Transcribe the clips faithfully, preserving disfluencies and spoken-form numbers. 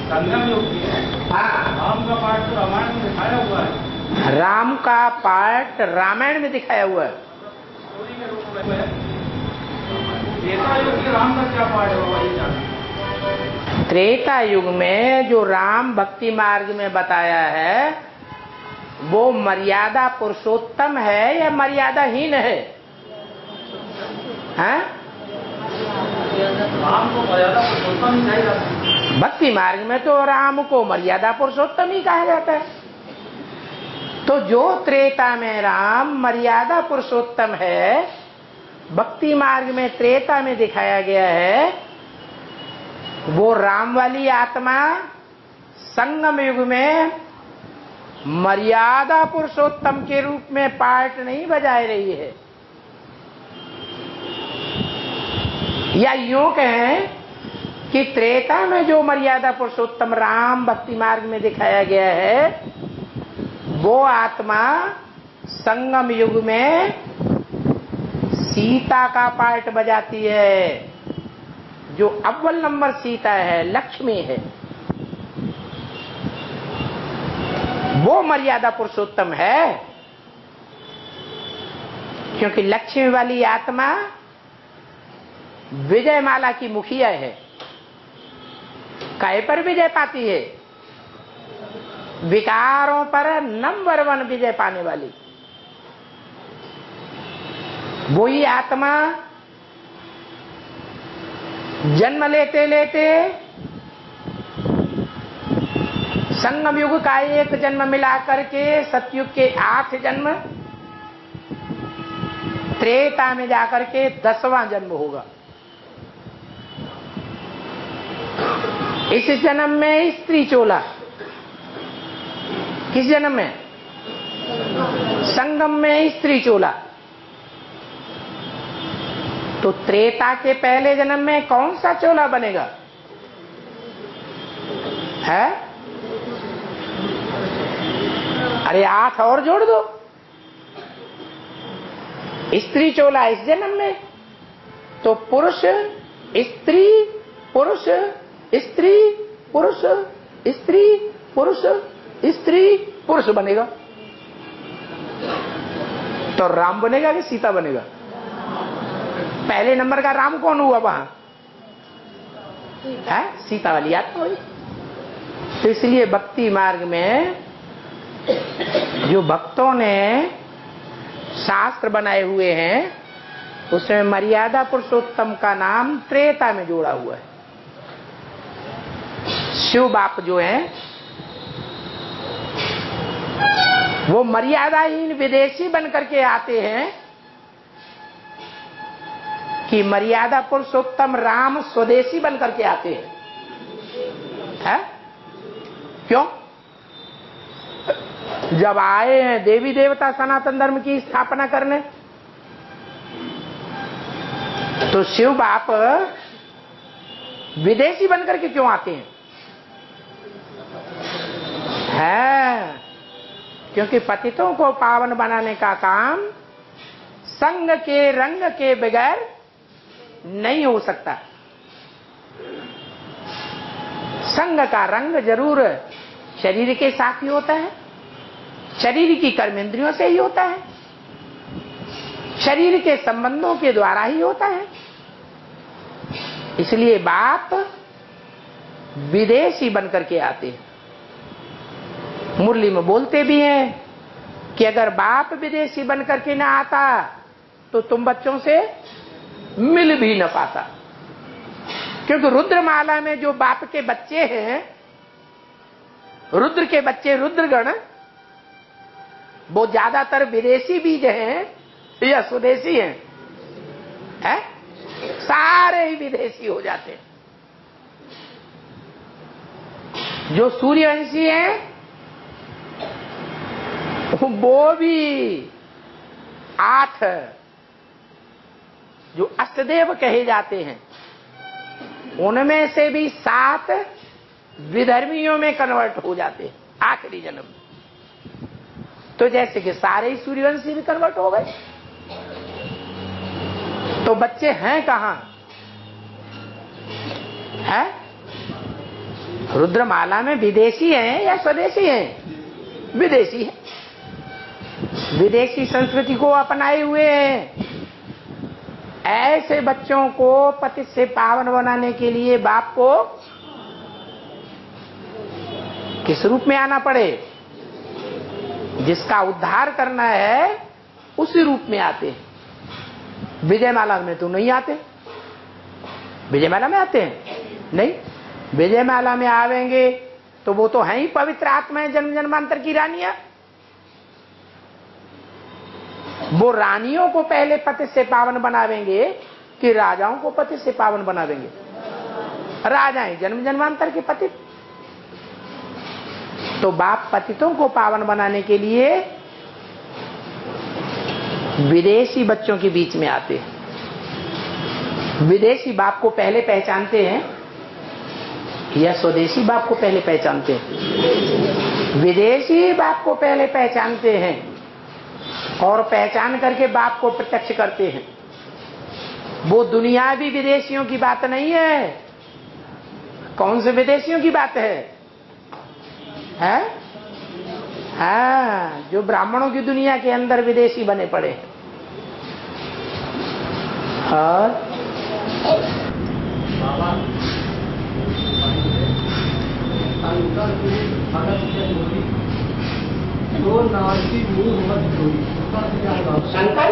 संगम युग की है। हाँ, राम का पाठ तो रामायण में दिखाया हुआ है। राम का पाठ रामायण में दिखाया हुआ है। स्टोरी के रूप में है। त्रेता युग के राम का क्या पाठ है बाबा, ये जानना। त्रेता युग में जो राम भक्ति मार्ग में बताया है वो मर्यादा पुरुषोत्तम है या मर्यादाहीन है? हैं? राम को मर्यादा पुरुषोत्तम ही कहा जाता है। भक्ति मार्ग में तो राम को मर्यादा पुरुषोत्तम ही कहा जाता है। तो जो त्रेता में राम मर्यादा पुरुषोत्तम है, भक्ति मार्ग में त्रेता में दिखाया गया है, वो राम वाली आत्मा संगम युग में मर्यादा पुरुषोत्तम के रूप में पार्ट नहीं बजा रही है। या यूं कहें कि त्रेता में जो मर्यादा पुरुषोत्तम राम भक्ति मार्ग में दिखाया गया है वो आत्मा संगम युग में सीता का पार्ट बजाती है। जो अव्वल नंबर सीता है, लक्ष्मी है, वो मर्यादा पुरुषोत्तम है, क्योंकि लक्ष्मी वाली आत्मा विजयमाला की मुखिया है। काय पर विजय पाती है? विकारों पर नंबर वन विजय पाने वाली वही आत्मा जन्म लेते लेते संगम युग का एक जन्म मिलाकर के सतयुग के आठ जन्म, त्रेता में जाकर के दसवां जन्म होगा। इस जन्म में स्त्री चोला, किस जन्म में? संगम में स्त्री चोला। तो त्रेता के पहले जन्म में कौन सा चोला बनेगा? है? अरे आठ और जोड़ दो। स्त्री चोला इस जन्म में, तो पुरुष स्त्री पुरुष स्त्री पुरुष स्त्री पुरुष स्त्री पुरुष बनेगा। तो राम बनेगा कि सीता बनेगा? पहले नंबर का राम कौन हुआ वहां? है सीता वाली आत्मा हुई। तो इसलिए भक्ति मार्ग में जो भक्तों ने शास्त्र बनाए हुए हैं उसमें मर्यादा पुरुषोत्तम का नाम त्रेता में जोड़ा हुआ है। शिव बाप जो है वो मर्यादाहीन विदेशी बनकर के आते हैं कि मर्यादा पुरुषोत्तम राम स्वदेशी बनकर के आते हैं। है? क्यों? जब आए हैं देवी देवता सनातन धर्म की स्थापना करने, तो शिव बाप विदेशी बनकर के क्यों आते हैं? है क्योंकि पतितों को पावन बनाने का काम संग के रंग के बगैर नहीं हो सकता। संग का रंग जरूर शरीर के साथ ही होता है, शरीर की कर्मेंद्रियों से ही होता है, शरीर के संबंधों के द्वारा ही होता है। इसलिए बाप विदेशी बनकर के आते हैं। मुरली में बोलते भी हैं कि अगर बाप विदेशी बनकर के ना आता तो तुम बच्चों से मिल भी न पाता। क्योंकि रुद्रमाला में जो बाप के बच्चे हैं, रुद्र के बच्चे रुद्रगण, वो ज्यादातर विदेशी बीज हैं या स्वदेशी हैं? है? सारे ही विदेशी हो जाते हैं। जो सूर्यवंशी हैं वो भी आठ जो अष्टदेव कहे जाते हैं उनमें से भी सात विधर्मियों में कन्वर्ट हो जाते हैं आखिरी जन्म में। तो जैसे कि सारे ही सूर्यवंशी में कन्वर्ट हो गए, तो बच्चे हैं कहां? है रुद्रमाला में विदेशी हैं या स्वदेशी हैं? विदेशी हैं, विदेशी संस्कृति को अपनाए हुए हैं। ऐसे बच्चों को पति से पावन बनाने के लिए बाप को किस रूप में आना पड़े? जिसका उद्धार करना है उसी रूप में आते हैं। विजयमाला में तो नहीं आते। विजयमाला में आते हैं? नहीं। विजयमाला में आवेंगे तो वो तो हैं ही पवित्र आत्माएं, जन्म जन्मांतर की रानियां। वो रानियों को पहले पति से पावन बनावेंगे कि राजाओं को पति से पावन बनावेंगे? राजाएं जन्म जन्मांतर के पति। तो बाप पतितों को पावन बनाने के लिए विदेशी बच्चों के बीच में आते हैं। विदेशी बाप को पहले पहचानते हैं या स्वदेशी बाप को पहले पहचानते हैं? विदेशी बाप को पहले पहचानते हैं और पहचान करके बाप को प्रत्यक्ष करते हैं। वो दुनियावी विदेशियों की बात नहीं है। कौन से विदेशियों की बात है? है? हाँ, जो ब्राह्मणों की दुनिया के अंदर विदेशी बने पड़े हैं। और शंकर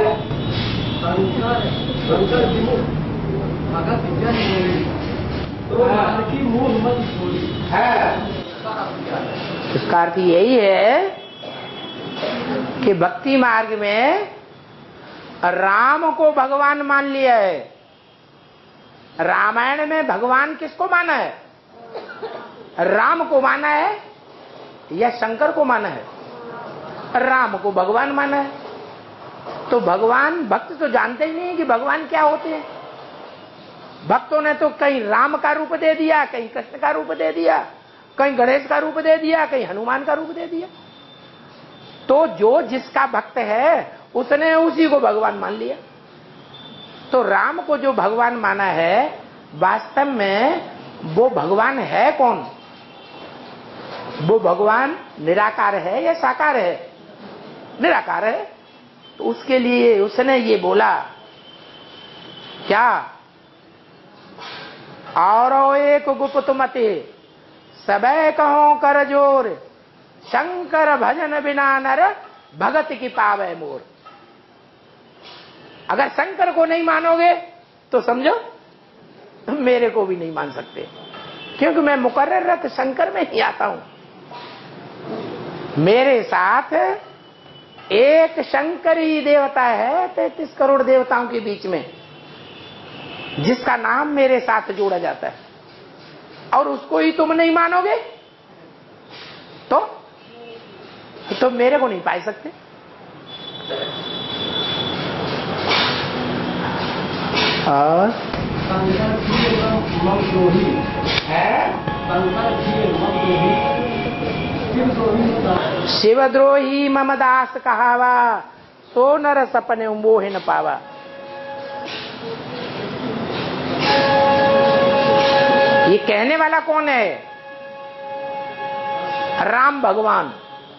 इसका अर्थ यही है कि भक्ति मार्ग में राम को भगवान मान लिया है। रामायण में भगवान किसको माना है? राम को माना है या शंकर को माना है? राम को भगवान माना है। तो भगवान, भक्त तो जानते ही नहीं कि भगवान क्या होते हैं। भक्तों ने तो कहीं राम का रूप दे दिया, कहीं कृष्ण का रूप दे दिया, कहीं गणेश का रूप दे दिया, कहीं हनुमान का रूप दे दिया। तो जो जिसका भक्त है उसने उसी को भगवान मान लिया। तो राम को जो भगवान माना है, वास्तव में वो भगवान है कौन? वो भगवान निराकार है या साकार है? निराकार है। तो उसके लिए उसने ये बोला क्या? और एक गुप्त मते सबे कहो कर जोर, शंकर भजन बिना नर भगत की पावे मोर। अगर शंकर को नहीं मानोगे तो समझो मेरे को भी नहीं मान सकते, क्योंकि मैं मुकर्रर शंकर में ही आता हूं। मेरे साथ एक शंकर ही देवता है तैतीस करोड़ देवताओं के बीच में, जिसका नाम मेरे साथ जोड़ा जाता है, और उसको ही तुम नहीं मानोगे तो तो मेरे को नहीं पा सकते। और शिवद्रोही मम दास कहावा, सो नर सपने मोह न पावा। ये कहने वाला कौन है? राम भगवान।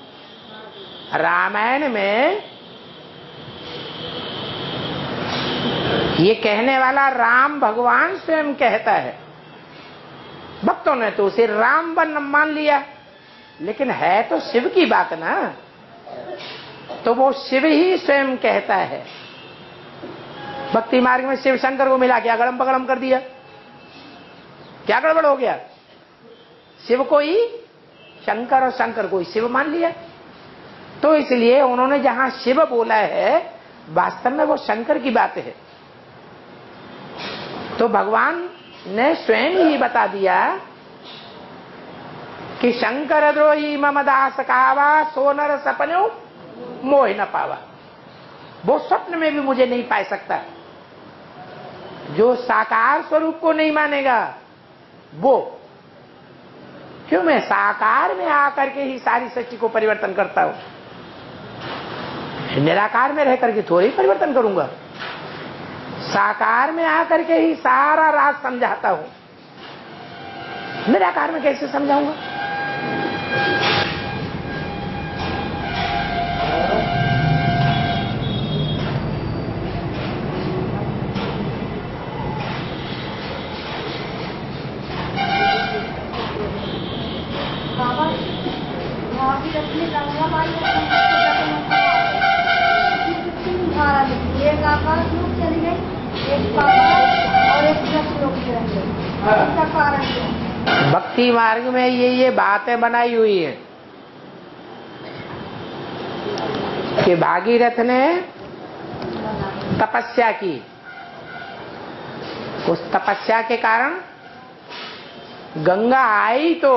रामायण में ये कहने वाला राम भगवान स्वयं कहता है। भक्तों ने तो उसे राम बन मान लिया, लेकिन है तो शिव की बात ना। तो वो शिव ही स्वयं कहता है। भक्ति मार्ग में शिव शंकर को मिला के अगड़म पगड़म कर दिया। क्या गड़बड़ हो गया? शिव को ही शंकर और शंकर को ही शिव मान लिया। तो इसलिए उन्होंने जहां शिव बोला है, वास्तव में वो शंकर की बात है। तो भगवान ने स्वयं ही बता दिया कि शंकर द्रोही मम दास कहावा, सो नर सपनो मोह न पावा। वो स्वप्न में भी मुझे नहीं पा सकता। जो साकार स्वरूप को नहीं मानेगा वो, क्यों? मैं साकार में आकर के ही सारी सृष्टि को परिवर्तन करता हूं। निराकार में रह करके थोड़ी परिवर्तन करूंगा। साकार में आकर के ही सारा राज समझाता हूं। निराकार में कैसे समझाऊंगा? एक आकाश लोग चली गई, एक और एक लोग रहेंगे। इसका कारण क्या? भक्ति मार्ग में ये ये बातें बनाई हुई है कि भागीरथ ने तपस्या की, उस तपस्या के कारण गंगा आई तो,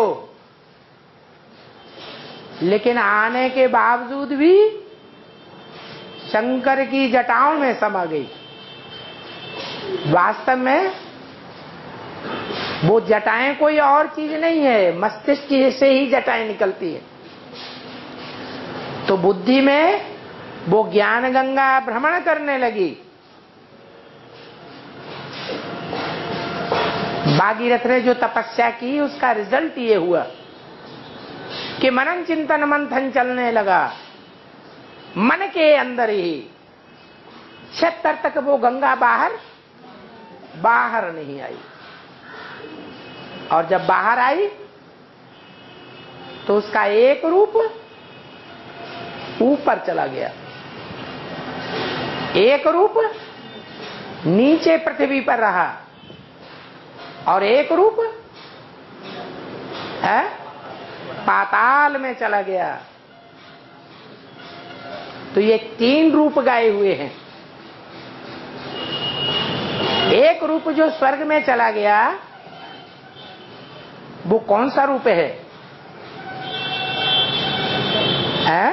लेकिन आने के बावजूद भी शंकर की जटाओं में समा गई। वास्तव में वो जटाएं कोई और चीज नहीं है, मस्तिष्क से ही जटाएं निकलती है। तो बुद्धि में वो ज्ञान गंगा भ्रमण करने लगी। भागीरथ ने जो तपस्या की उसका रिजल्ट ये हुआ कि मनन चिंतन मंथन चलने लगा। मन के अंदर ही छिहत्तर तक वो गंगा बाहर बाहर नहीं आई, और जब बाहर आई तो उसका एक रूप ऊपर चला गया, एक रूप नीचे पृथ्वी पर रहा, और एक रूप है पाताल में चला गया। तो ये तीन रूप गाए हुए हैं। एक रूप जो स्वर्ग में चला गया वो कौन सा रूप है? है?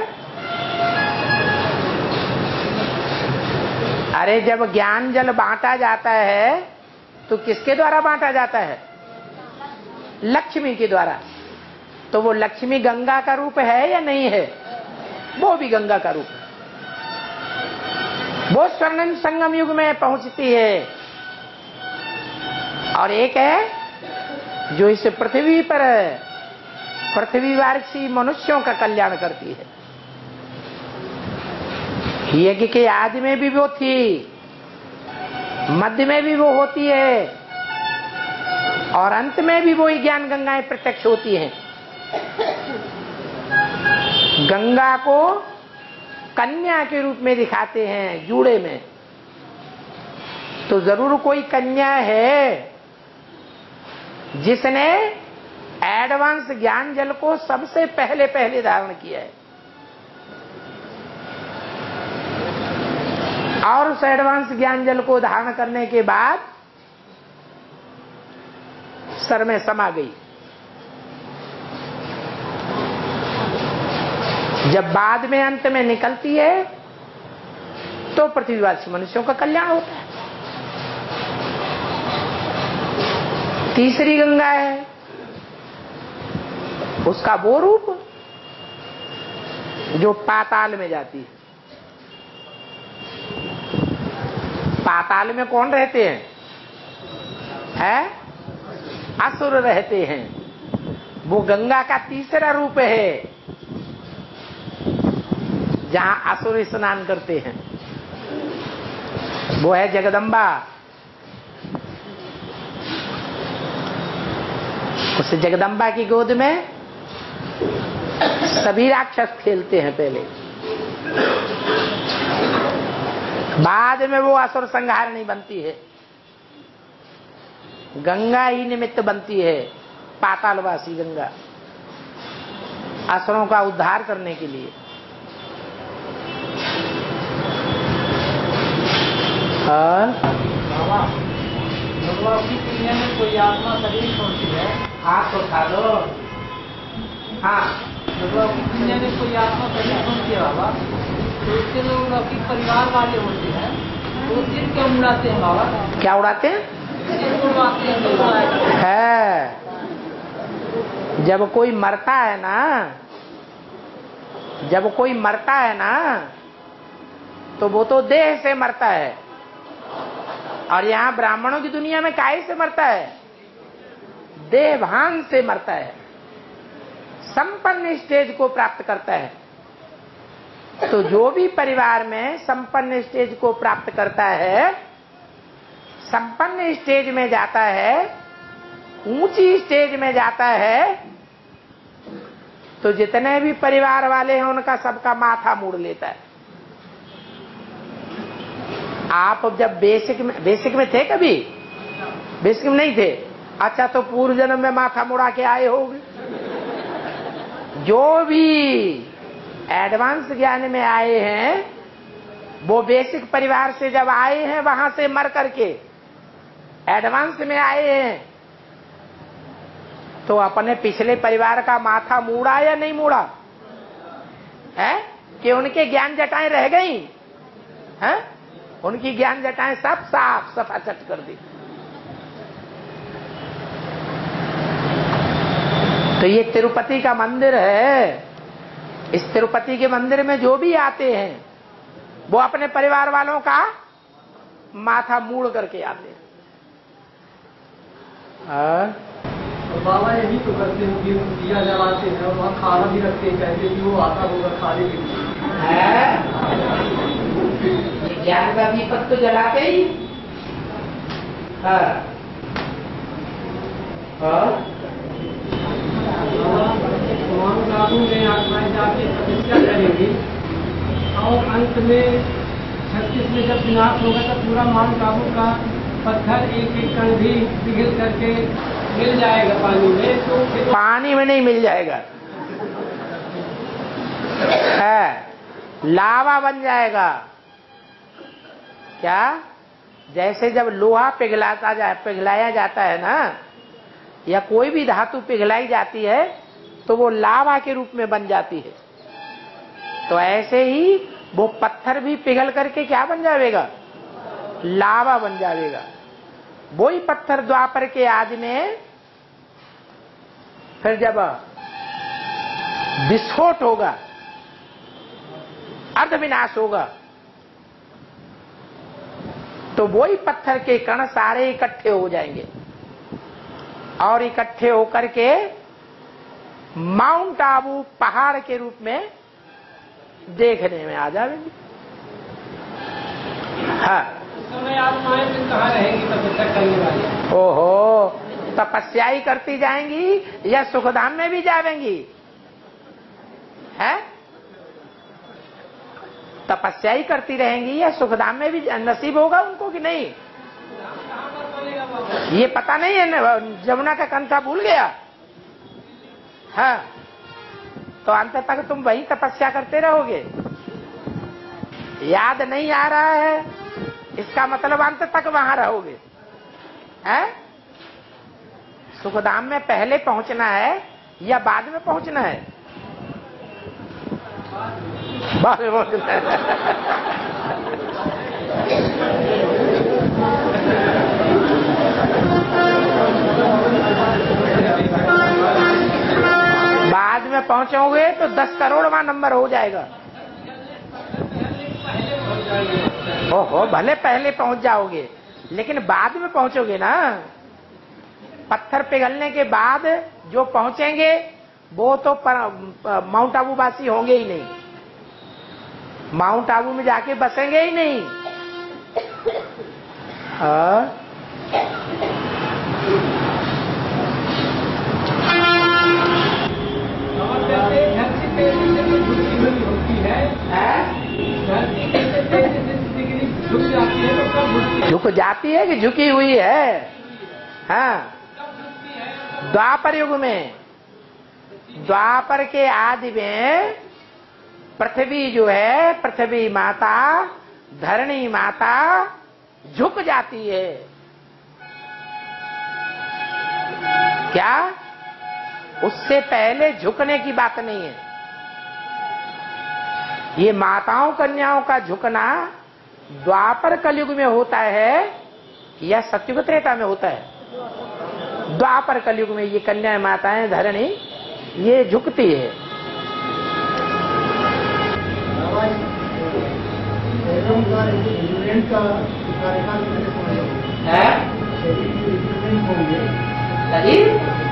अरे जब ज्ञान जल बांटा जाता है तो किसके द्वारा बांटा जाता है? लक्ष्मी के द्वारा। तो वो लक्ष्मी गंगा का रूप है या नहीं है? वो भी गंगा का रूप है। वो स्वर्णिम संगम युग में पहुंचती है, और एक है जो इस पृथ्वी पर पृथ्वीवासी मनुष्यों का कल्याण करती है। यज्ञ के आदि में भी वो थी, मध्य में भी वो होती है, और अंत में भी वो ही ज्ञान गंगाएं प्रत्यक्ष होती हैं। गंगा को कन्या के रूप में दिखाते हैं जूड़े में, तो जरूर कोई कन्या है जिसने एडवांस ज्ञान जल को सबसे पहले पहले धारण किया है, और उस एडवांस ज्ञान जल को धारण करने के बाद सर में समा गई। जब बाद में अंत में निकलती है तो पृथ्वीवासी मनुष्यों का कल्याण होता है। तीसरी गंगा है, उसका वो रूप जो पाताल में जाती है। पाताल में कौन रहते हैं? है? असुर रहते हैं। वो गंगा का तीसरा रूप है जहां असुर स्नान करते हैं। वो है जगदम्बा। उस जगदम्बा की गोद में सभी राक्षस खेलते हैं पहले, बाद में वो असुर संहारणी बनती है। गंगा ही निमित्त बनती है, पातालवासी गंगा, असुरों का उद्धार करने के लिए। और भगवान की क्रिया में कोई आत्मा शरीर छोड़ती है, हाथ उठा दो। हाँ, भगवान की क्रिया में कोई आत्मा शरीर छोड़ती है बाबा, तो उसके लोग लौकिक परिवार वाले होते हैं, वो सिर क्यों उड़ाते हैं बाबा? क्या उड़ाते हैं? सिर उड़ाते हैं। है, जब कोई मरता है ना, जब कोई मरता है ना, तो वो तो देह से मरता है। और यहाँ ब्राह्मणों की दुनिया में काहे से मरता है? देहभान से मरता है, संपन्न स्टेज को प्राप्त करता है। तो जो भी परिवार में संपन्न स्टेज को प्राप्त करता है, संपन्न स्टेज में जाता है, ऊंची स्टेज में जाता है, तो जितने भी परिवार वाले हैं उनका सबका माथा मोड़ लेता है। आप जब बेसिक में बेसिक में थे, कभी बेसिक में नहीं थे? अच्छा, तो पूर्व जन्म में माथा मुड़ा के आए होंगे। जो भी एडवांस ज्ञान में आए हैं वो बेसिक परिवार से जब आए हैं, वहां से मर करके एडवांस में आए हैं, तो अपने पिछले परिवार का माथा मुड़ा या नहीं मुड़ा है? कि उनके ज्ञान जटाएं रह गई हैं? उनकी ज्ञान जटाएं सब साफ सफाचट कर दी। तो ये तिरुपति का मंदिर है। इस तिरुपति के मंदिर में जो भी आते हैं वो अपने परिवार वालों का माथा मूड़ करके आते हैं। और बाबा यही तो करते हैं कि दिया जलाते हैं और वहाँ खाना भी रखते हैं, कहते कि वो आता होगा खाने के लिए। ज्ञान का दीपक तो जलाते ही। हाँ। माउंट में आत्माएं जाके तपस्या करेंगी और अंत में छत्तीस में जब विनाश होगा तो पूरा माउंट आबू का पत्थर एक एक कण भी पिघल करके मिल जाएगा पानी में। तो पानी में नहीं मिल जाएगा, है लावा बन जाएगा। क्या? जैसे जब लोहा पिघलाता जा पिघलाया जाता है ना, या कोई भी धातु पिघलाई जाती है तो वो लावा के रूप में बन जाती है। तो ऐसे ही वो पत्थर भी पिघल करके क्या बन जाएगा? लावा बन जाएगा। वही पत्थर द्वापर के आदि में फिर जब विस्फोट होगा, अर्ध विनाश होगा, तो वही पत्थर के कण सारे इकट्ठे हो जाएंगे और इकट्ठे होकर के माउंट आबू पहाड़ के रूप में देखने में आ जाएंगे। हाँ, समय आत्माएं फिर कहाँ रहेंगी तपस्या करने वाली? ओहो, तपस्या ही करती जाएंगी या सुखधाम में भी जाएंगी? है तपस्या ही करती रहेंगी या सुखधाम में भी नसीब होगा उनको कि नहीं? ये पता नहीं है। जमुना का कंठा भूल गया। हाँ, तो अंत तक तुम वही तपस्या करते रहोगे। याद नहीं आ रहा है, इसका मतलब अंत तक वहां रहोगे। हैं? सुखधाम में पहले पहुंचना है या बाद में पहुंचना है? बाद में पहुंचना है। बाद में पहुंचोगे तो दस करोड़वां नंबर हो जाएगा। ओहो, भले पहले पहुंच जाओगे लेकिन बाद में पहुंचोगे ना। पत्थर पिघलने के बाद जो पहुंचेंगे वो तो माउंट आबू वासी होंगे ही नहीं, माउंट आबू में जाके बसेंगे ही नहीं। हाँ, झुक जाती है कि झुकी हुई है? हाँ, द्वापर युग में, द्वापर के आदि में पृथ्वी जो है, पृथ्वी माता, धरणी माता झुक जाती है। क्या? उससे पहले झुकने की बात नहीं है। ये माताओं कन्याओं का झुकना द्वापर कलयुग में होता है या सतयुग त्रेता में होता है? द्वापर कलयुग में ये कन्याएं माताएं धरणी ये झुकती है। शरीर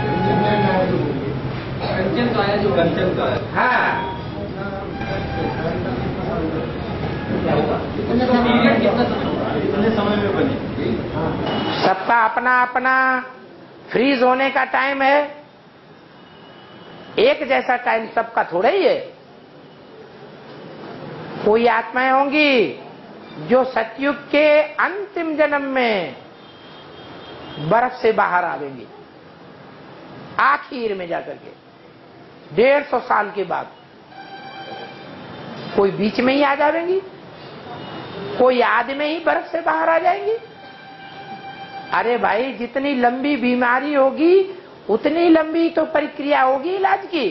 कंचन काया जो कंचन काया। हाँ क्या होगा? पीरियड कितना समय होगा? कितने समय में बने? सबका अपना अपना फ्रीज होने का टाइम है। एक जैसा टाइम सबका थोड़ा ही है। कोई आत्माएं होंगी जो सतयुग के अंतिम जन्म में बर्फ से बाहर आवेंगी, आखिर में जाकर के डेढ़ सौ साल के बाद। कोई बीच में ही आ जाएंगी, कोई आदि में ही बर्फ से बाहर आ जाएंगी। अरे भाई, जितनी लंबी बीमारी होगी उतनी लंबी तो प्रक्रिया होगी इलाज की।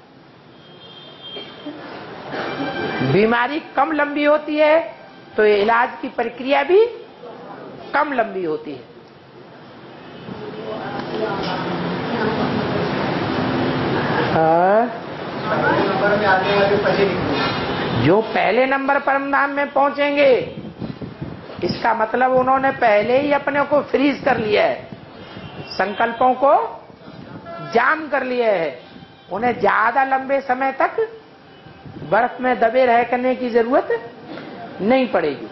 बीमारी कम लंबी होती है तो इलाज की प्रक्रिया भी कम लंबी होती है। नंबर में आने वाले पहले जो पहले नंबर पर नाम में पहुंचेंगे, इसका मतलब उन्होंने पहले ही अपने को फ्रीज कर लिया है, संकल्पों को जाम कर लिया है। उन्हें ज्यादा लंबे समय तक बर्फ में दबे रह करने की जरूरत नहीं पड़ेगी।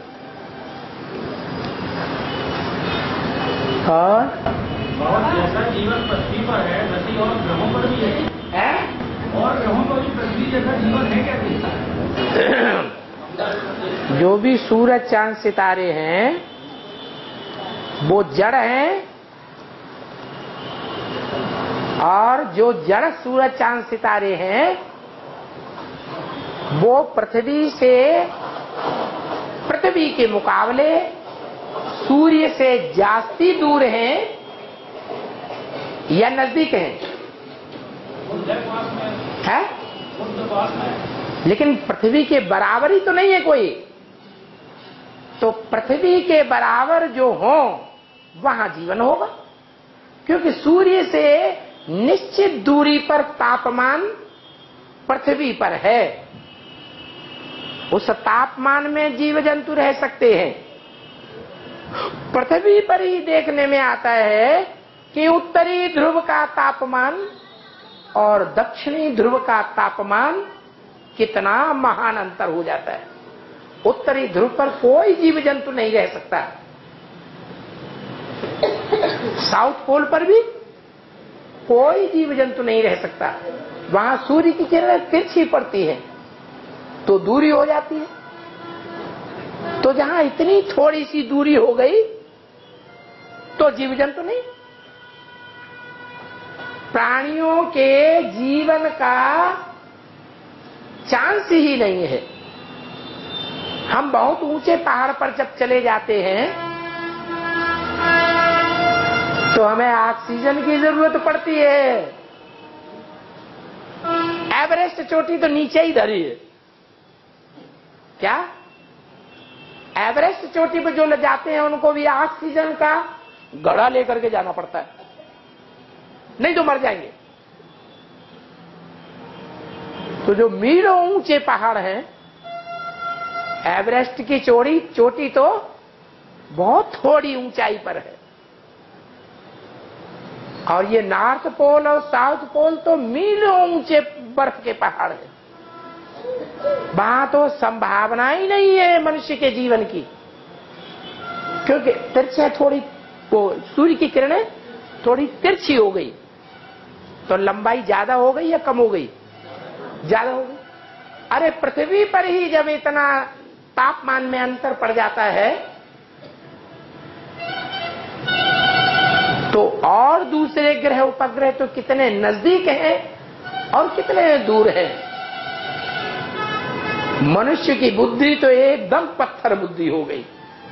और जैसा जीवन पृथ्वी पर है वैसे और ग्रहों पर भी है, है? और ग्रहों पर भी पृथ्वी जैसा जीवन है क्या? जो भी सूरज चांद सितारे हैं वो जड़ हैं, और जो जड़ सूरज चांद सितारे हैं वो पृथ्वी से पृथ्वी के मुकाबले सूर्य से जास्ती दूर हैं या नजदीक हैं? है? लेकिन पृथ्वी के बराबर ही तो नहीं है कोई। तो पृथ्वी के बराबर जो हो वहां जीवन होगा, क्योंकि सूर्य से निश्चित दूरी पर तापमान पृथ्वी पर है। उस तापमान में जीव जंतु रह सकते हैं। पृथ्वी पर ही देखने में आता है कि उत्तरी ध्रुव का तापमान और दक्षिणी ध्रुव का तापमान कितना महान अंतर हो जाता है। उत्तरी ध्रुव पर कोई जीव जंतु नहीं रह सकता, साउथ पोल पर भी कोई जीव जंतु नहीं रह सकता। वहां सूर्य की किरणें तिरछी पड़ती है तो दूरी हो जाती है। तो जहां इतनी थोड़ी सी दूरी हो गई तो जीव जंतु नहीं। प्राणियों के जीवन का चांस ही नहीं है। हम बहुत ऊंचे पहाड़ पर जब चले जाते हैं तो हमें ऑक्सीजन की जरूरत पड़ती है। एवरेस्ट चोटी तो नीचे ही धरी है। क्या एवरेस्ट चोटी पर जो ले जाते हैं उनको भी ऑक्सीजन का घड़ा लेकर के जाना पड़ता है, नहीं तो मर जाएंगे। तो जो मीलों ऊंचे पहाड़ हैं, एवरेस्ट की चोटी चोटी तो बहुत थोड़ी ऊंचाई पर है, और ये नॉर्थ पोल और साउथ पोल तो मीलों ऊंचे बर्फ के पहाड़ है। वहां तो संभावना ही नहीं है मनुष्य के जीवन की, क्योंकि तिरछा थोड़ी वो सूर्य की किरणें थोड़ी तिरछी हो गई तो लंबाई ज्यादा हो गई या कम हो गई? ज्यादा हो गई। अरे पृथ्वी पर ही जब इतना तापमान में अंतर पड़ जाता है तो और दूसरे ग्रह उपग्रह तो कितने नजदीक हैं और कितने दूर हैं। मनुष्य की बुद्धि तो एकदम पत्थर बुद्धि हो गई।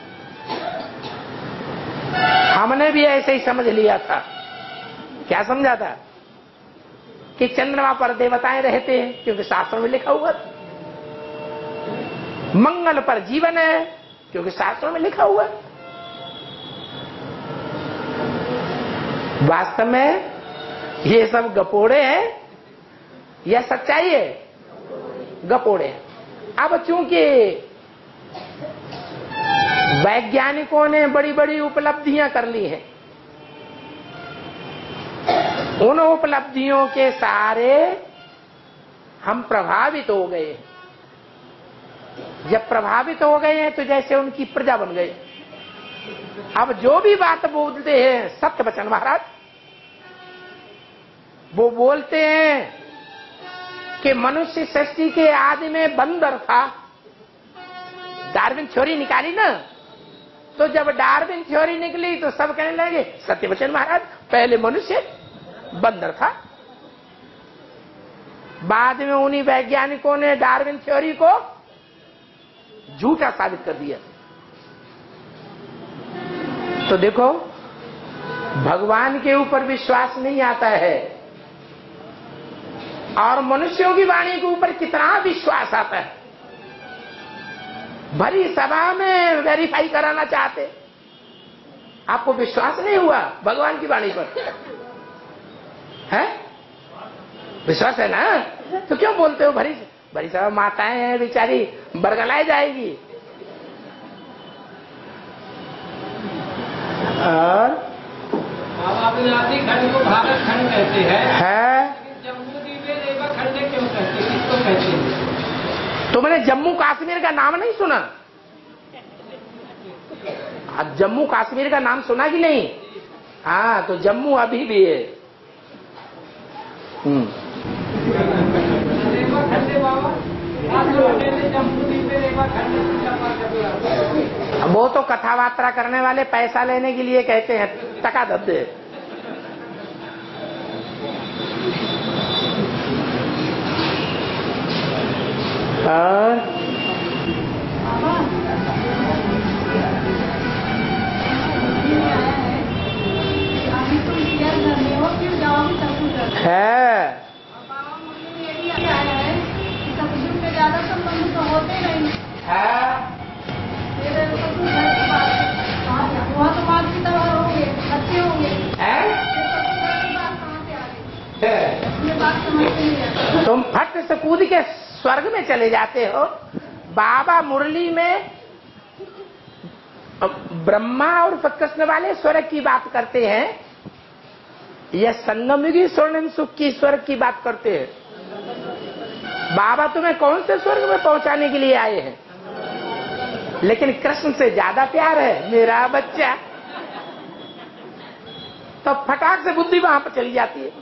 हमने भी ऐसे ही समझ लिया था। क्या समझा था? कि चंद्रमा पर देवताएं रहते हैं, क्योंकि शास्त्रों में लिखा हुआ था। मंगल पर जीवन है, क्योंकि शास्त्रों में लिखा हुआ है। वास्तव में ये सब गपोड़े हैं या सच्चाई है? गपोड़े हैं। अब चूंकि वैज्ञानिकों ने बड़ी बड़ी उपलब्धियां कर ली हैं, उन उपलब्धियों के सहारे हम प्रभावित हो गए। जब प्रभावित हो गए हैं तो जैसे उनकी प्रजा बन गए। अब जो भी बात बोलते हैं सत्य वचन महाराज, वो बोलते हैं कि मनुष्य सृष्टि के आदि में बंदर था। डार्विन थ्योरी निकाली ना, तो जब डार्विन थ्योरी निकली तो सब कहने लगे सत्य वचन महाराज, पहले मनुष्य बंदर था। बाद में उन्हीं वैज्ञानिकों ने डार्विन थ्योरी को झूठा साबित कर दिया। तो देखो, भगवान के ऊपर विश्वास नहीं आता है और मनुष्यों की वाणी के ऊपर कितना विश्वास आता है। भरी सभा में वेरीफाई कराना चाहते, आपको विश्वास नहीं हुआ भगवान की वाणी पर? है विश्वास है ना, तो क्यों बोलते हो? भरी भरी सभा, माताएं हैं बेचारी, बरगलाए जाएगी। और आदिनाथी खंड को भारत खंड कहते हैं, है जम्मू द्वीप रेवा खंड क्यों कहते हैं? किसको कहते हैं? तुमने जम्मू कश्मीर का नाम नहीं सुना? अब जम्मू कश्मीर का नाम सुना कि नहीं? हाँ, तो जम्मू अभी भी है। हम्म रेवा खंड बाबा, आप लोग कहते जम्मू द्वीप रेवा खंड। वो तो कथावार्ता करने वाले पैसा लेने के लिए कहते हैं, टका धत्ते। और है ज्यादा संबंध तो होते नहीं है वहाँ तो माँ की तरह होंगे, बच्चे होंगे। ये बात समझ नहीं आता। तुम फट से कूद के स्वर्ग में चले जाते हो। बाबा मुरली में ब्रह्मा और कृष्ण वाले स्वर्ग की बात करते हैं, यह संगमयुगी स्वर्णिम सुख की स्वर्ग की बात करते हैं। बाबा तुम्हें कौन से स्वर्ग में पहुंचाने के लिए आए हैं? लेकिन कृष्ण से ज्यादा प्यार है मेरा बच्चा, तो फटाक से बुद्धि वहां पर चली जाती है।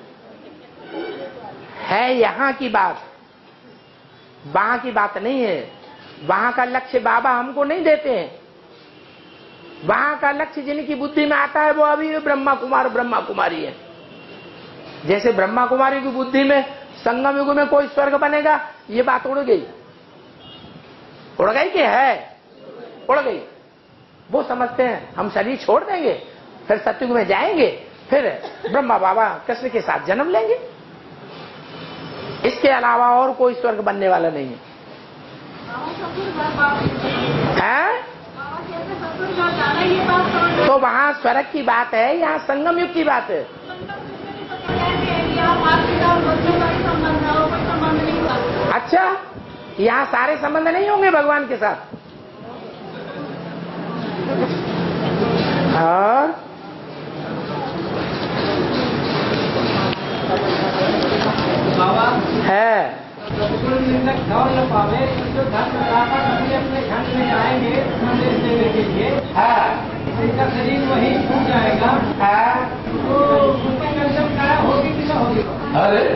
है यहाँ की बात, वहां की बात नहीं है। वहां का लक्ष्य बाबा हमको नहीं देते हैं। वहां का लक्ष्य जिनकी बुद्धि में आता है वो अभी ब्रह्मा कुमार ब्रह्मा कुमारी है। जैसे ब्रह्मा कुमारी की बुद्धि में संगम युग में कोई स्वर्ग बनेगा, ये बात उड़ गई। उड़ गई कि है? उड़ गई। वो समझते हैं हम शरीर छोड़ देंगे, फिर सतयुग में जाएंगे, फिर ब्रह्मा बाबा कृष्ण के साथ जन्म लेंगे। इसके अलावा और कोई स्वर्ग बनने वाला नहीं है। है? तो वहाँ स्वर्ग की बात है, यहाँ संगम युग की बात है। अच्छा, यहाँ सारे संबंध नहीं होंगे भगवान के साथ। और बाबा है न पावे जो धर्म अपने अपने खंड में जाएंगे संदेश देने के लिए, इनका शरीर वही छूट जाएगा, तो उनकी कंचन काया होगी कि न होगी? अरे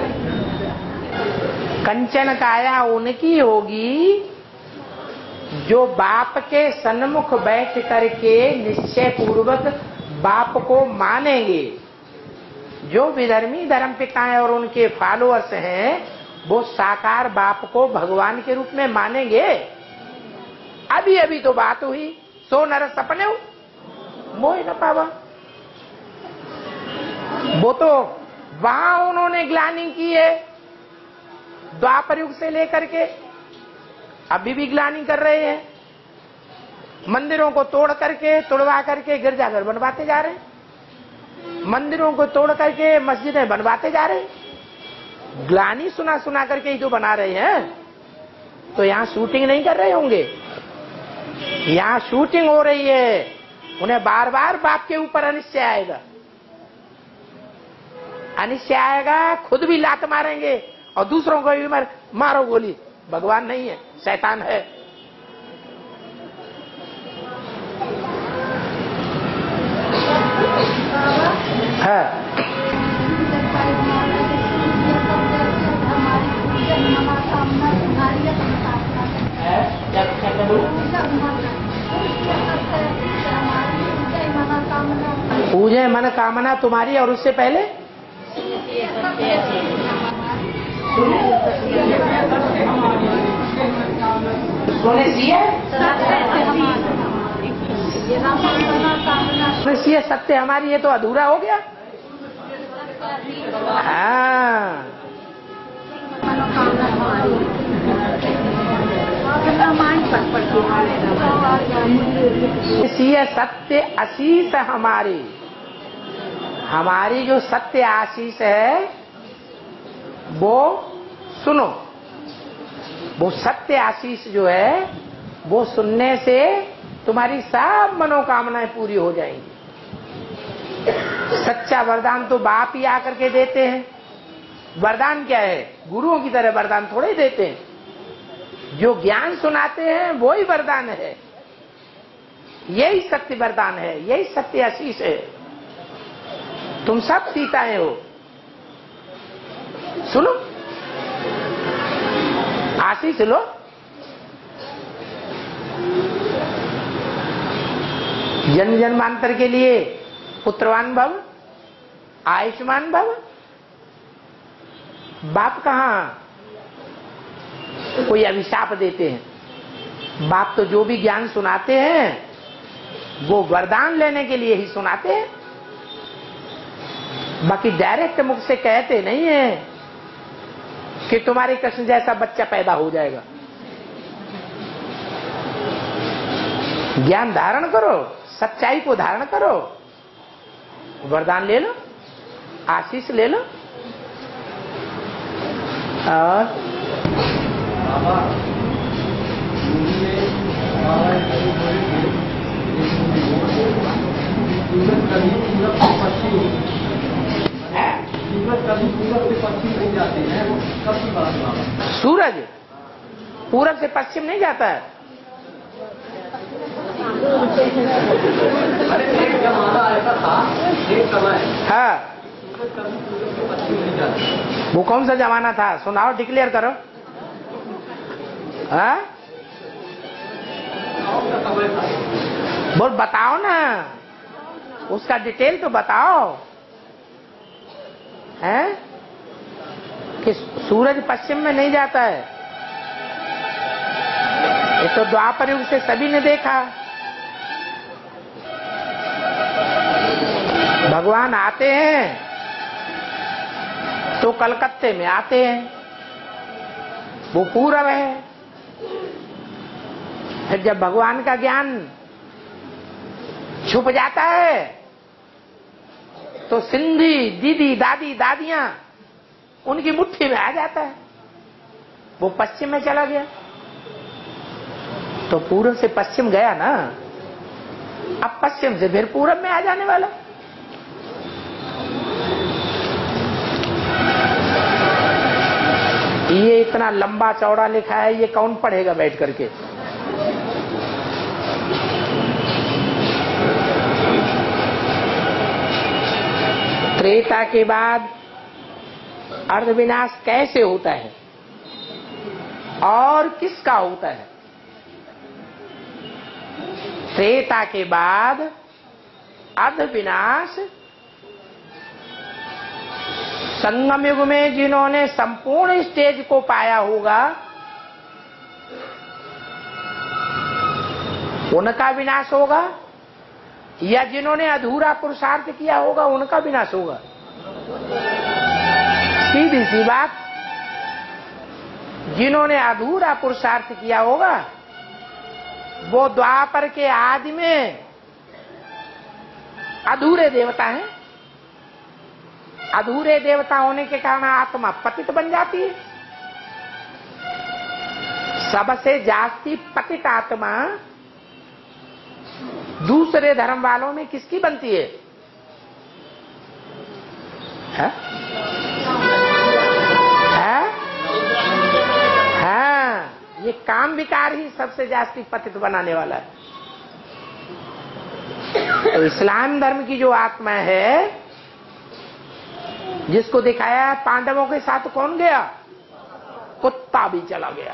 कंचन काया उनकी होगी जो बाप के सन्मुख बैठ करके निश्चय पूर्वक बाप को मानेंगे। जो विधर्मी धर्म पिताएं और उनके फॉलोअर्स हैं वो साकार बाप को भगवान के रूप में मानेंगे। अभी अभी तो बात हुई, सो नर सपने मोह न पावा। वो तो वहां उन्होंने ग्लानि की है, द्वापर युग से लेकर के अभी भी ग्लानि कर रहे हैं। मंदिरों को तोड़ करके तोड़वा करके गिरजाघर बनवाते जा रहे हैं, मंदिरों को तोड़ करके मस्जिदें बनवाते जा रहे हैं। ग्लानि सुना सुना करके ही तो बना रहे हैं। तो यहाँ शूटिंग नहीं कर रहे होंगे, यहाँ शूटिंग हो रही है। उन्हें बार बार बाप के ऊपर अनिश्चय आएगा। अनिश्चय आएगा, खुद भी लात मारेंगे और दूसरों को भी मार, मारो गोली। भगवान नहीं है, शैतान है। है पूजे मन कामना तुम्हारी, और उससे पहले सुनिश्चित सत्य हमारी, ये तो अधूरा हो गया। हाँ, ये सत्य आशीष हमारी, हमारी जो सत्य आशीष है वो सुनो। वो सत्य आशीष जो है वो सुनने से तुम्हारी सब मनोकामनाएं पूरी हो जाएंगी। सच्चा वरदान तो बाप ही आकर के देते हैं। वरदान क्या है? गुरुओं की तरह वरदान थोड़े देते हैं। जो ज्ञान सुनाते हैं वो ही वरदान है। यही सत्य वरदान है, यही सत्य आशीष है। तुम सब सीताएं हो। सुनो, आशीष लो। जन्म जन्मांतर के लिए पुत्रवान भव, आयुष्मान भव। बाप कहाँ कोई अभिशाप देते हैं? बाप तो जो भी ज्ञान सुनाते हैं वो वरदान लेने के लिए ही सुनाते हैं। बाकी डायरेक्ट मुख से कहते नहीं है कि तुम्हारे कृष्ण जैसा बच्चा पैदा हो जाएगा। ज्ञान धारण करो, सच्चाई को धारण करो, वरदान ले लो, आशीष ले लो। और सूरज पूरब से पश्चिम नहीं जाता है। अरे एक जमाना ऐसा था, एक समय हाँ, वो कौन सा जमाना था? सुनाओ, डिक्लेयर करो। हाँ, बोल बताओ ना, उसका डिटेल तो बताओ। हैं कि सूरज पश्चिम में नहीं जाता है। ये तो द्वापर युग से सभी ने देखा। भगवान आते हैं तो कलकत्ते में आते हैं, वो पूरब है। फिर जब भगवान का ज्ञान छुप जाता है तो सिंधी दीदी दादी दादियां उनकी मुट्ठी में आ जाता है। वो पश्चिम में चला गया तो पूर्व से पश्चिम गया ना, अब पश्चिम से फिर पूरब में आ जाने वाला। ये इतना लंबा चौड़ा लिखा है, ये कौन पढ़ेगा बैठ करके? त्रेता के बाद अर्धविनाश कैसे होता है और किसका होता है? त्रेता के बाद अर्धविनाश संगम युग में जिन्होंने संपूर्ण स्टेज को पाया होगा उनका विनाश होगा, या जिन्होंने अधूरा पुरुषार्थ किया होगा उनका विनाश होगा? सीधी सी बात, जिन्होंने अधूरा पुरुषार्थ किया होगा वो द्वापर के आदि में अधूरे देवता हैं। अधूरे देवता होने के कारण आत्मा पतित बन जाती है। सबसे जास्ती पतित आत्मा दूसरे धर्म वालों में किसकी बनती है? है? ये काम विकार ही सबसे जास्ती पतित बनाने वाला है। तो इस्लाम धर्म की जो आत्मा है, जिसको दिखाया पांडवों के साथ कौन गया? कुत्ता भी चला गया।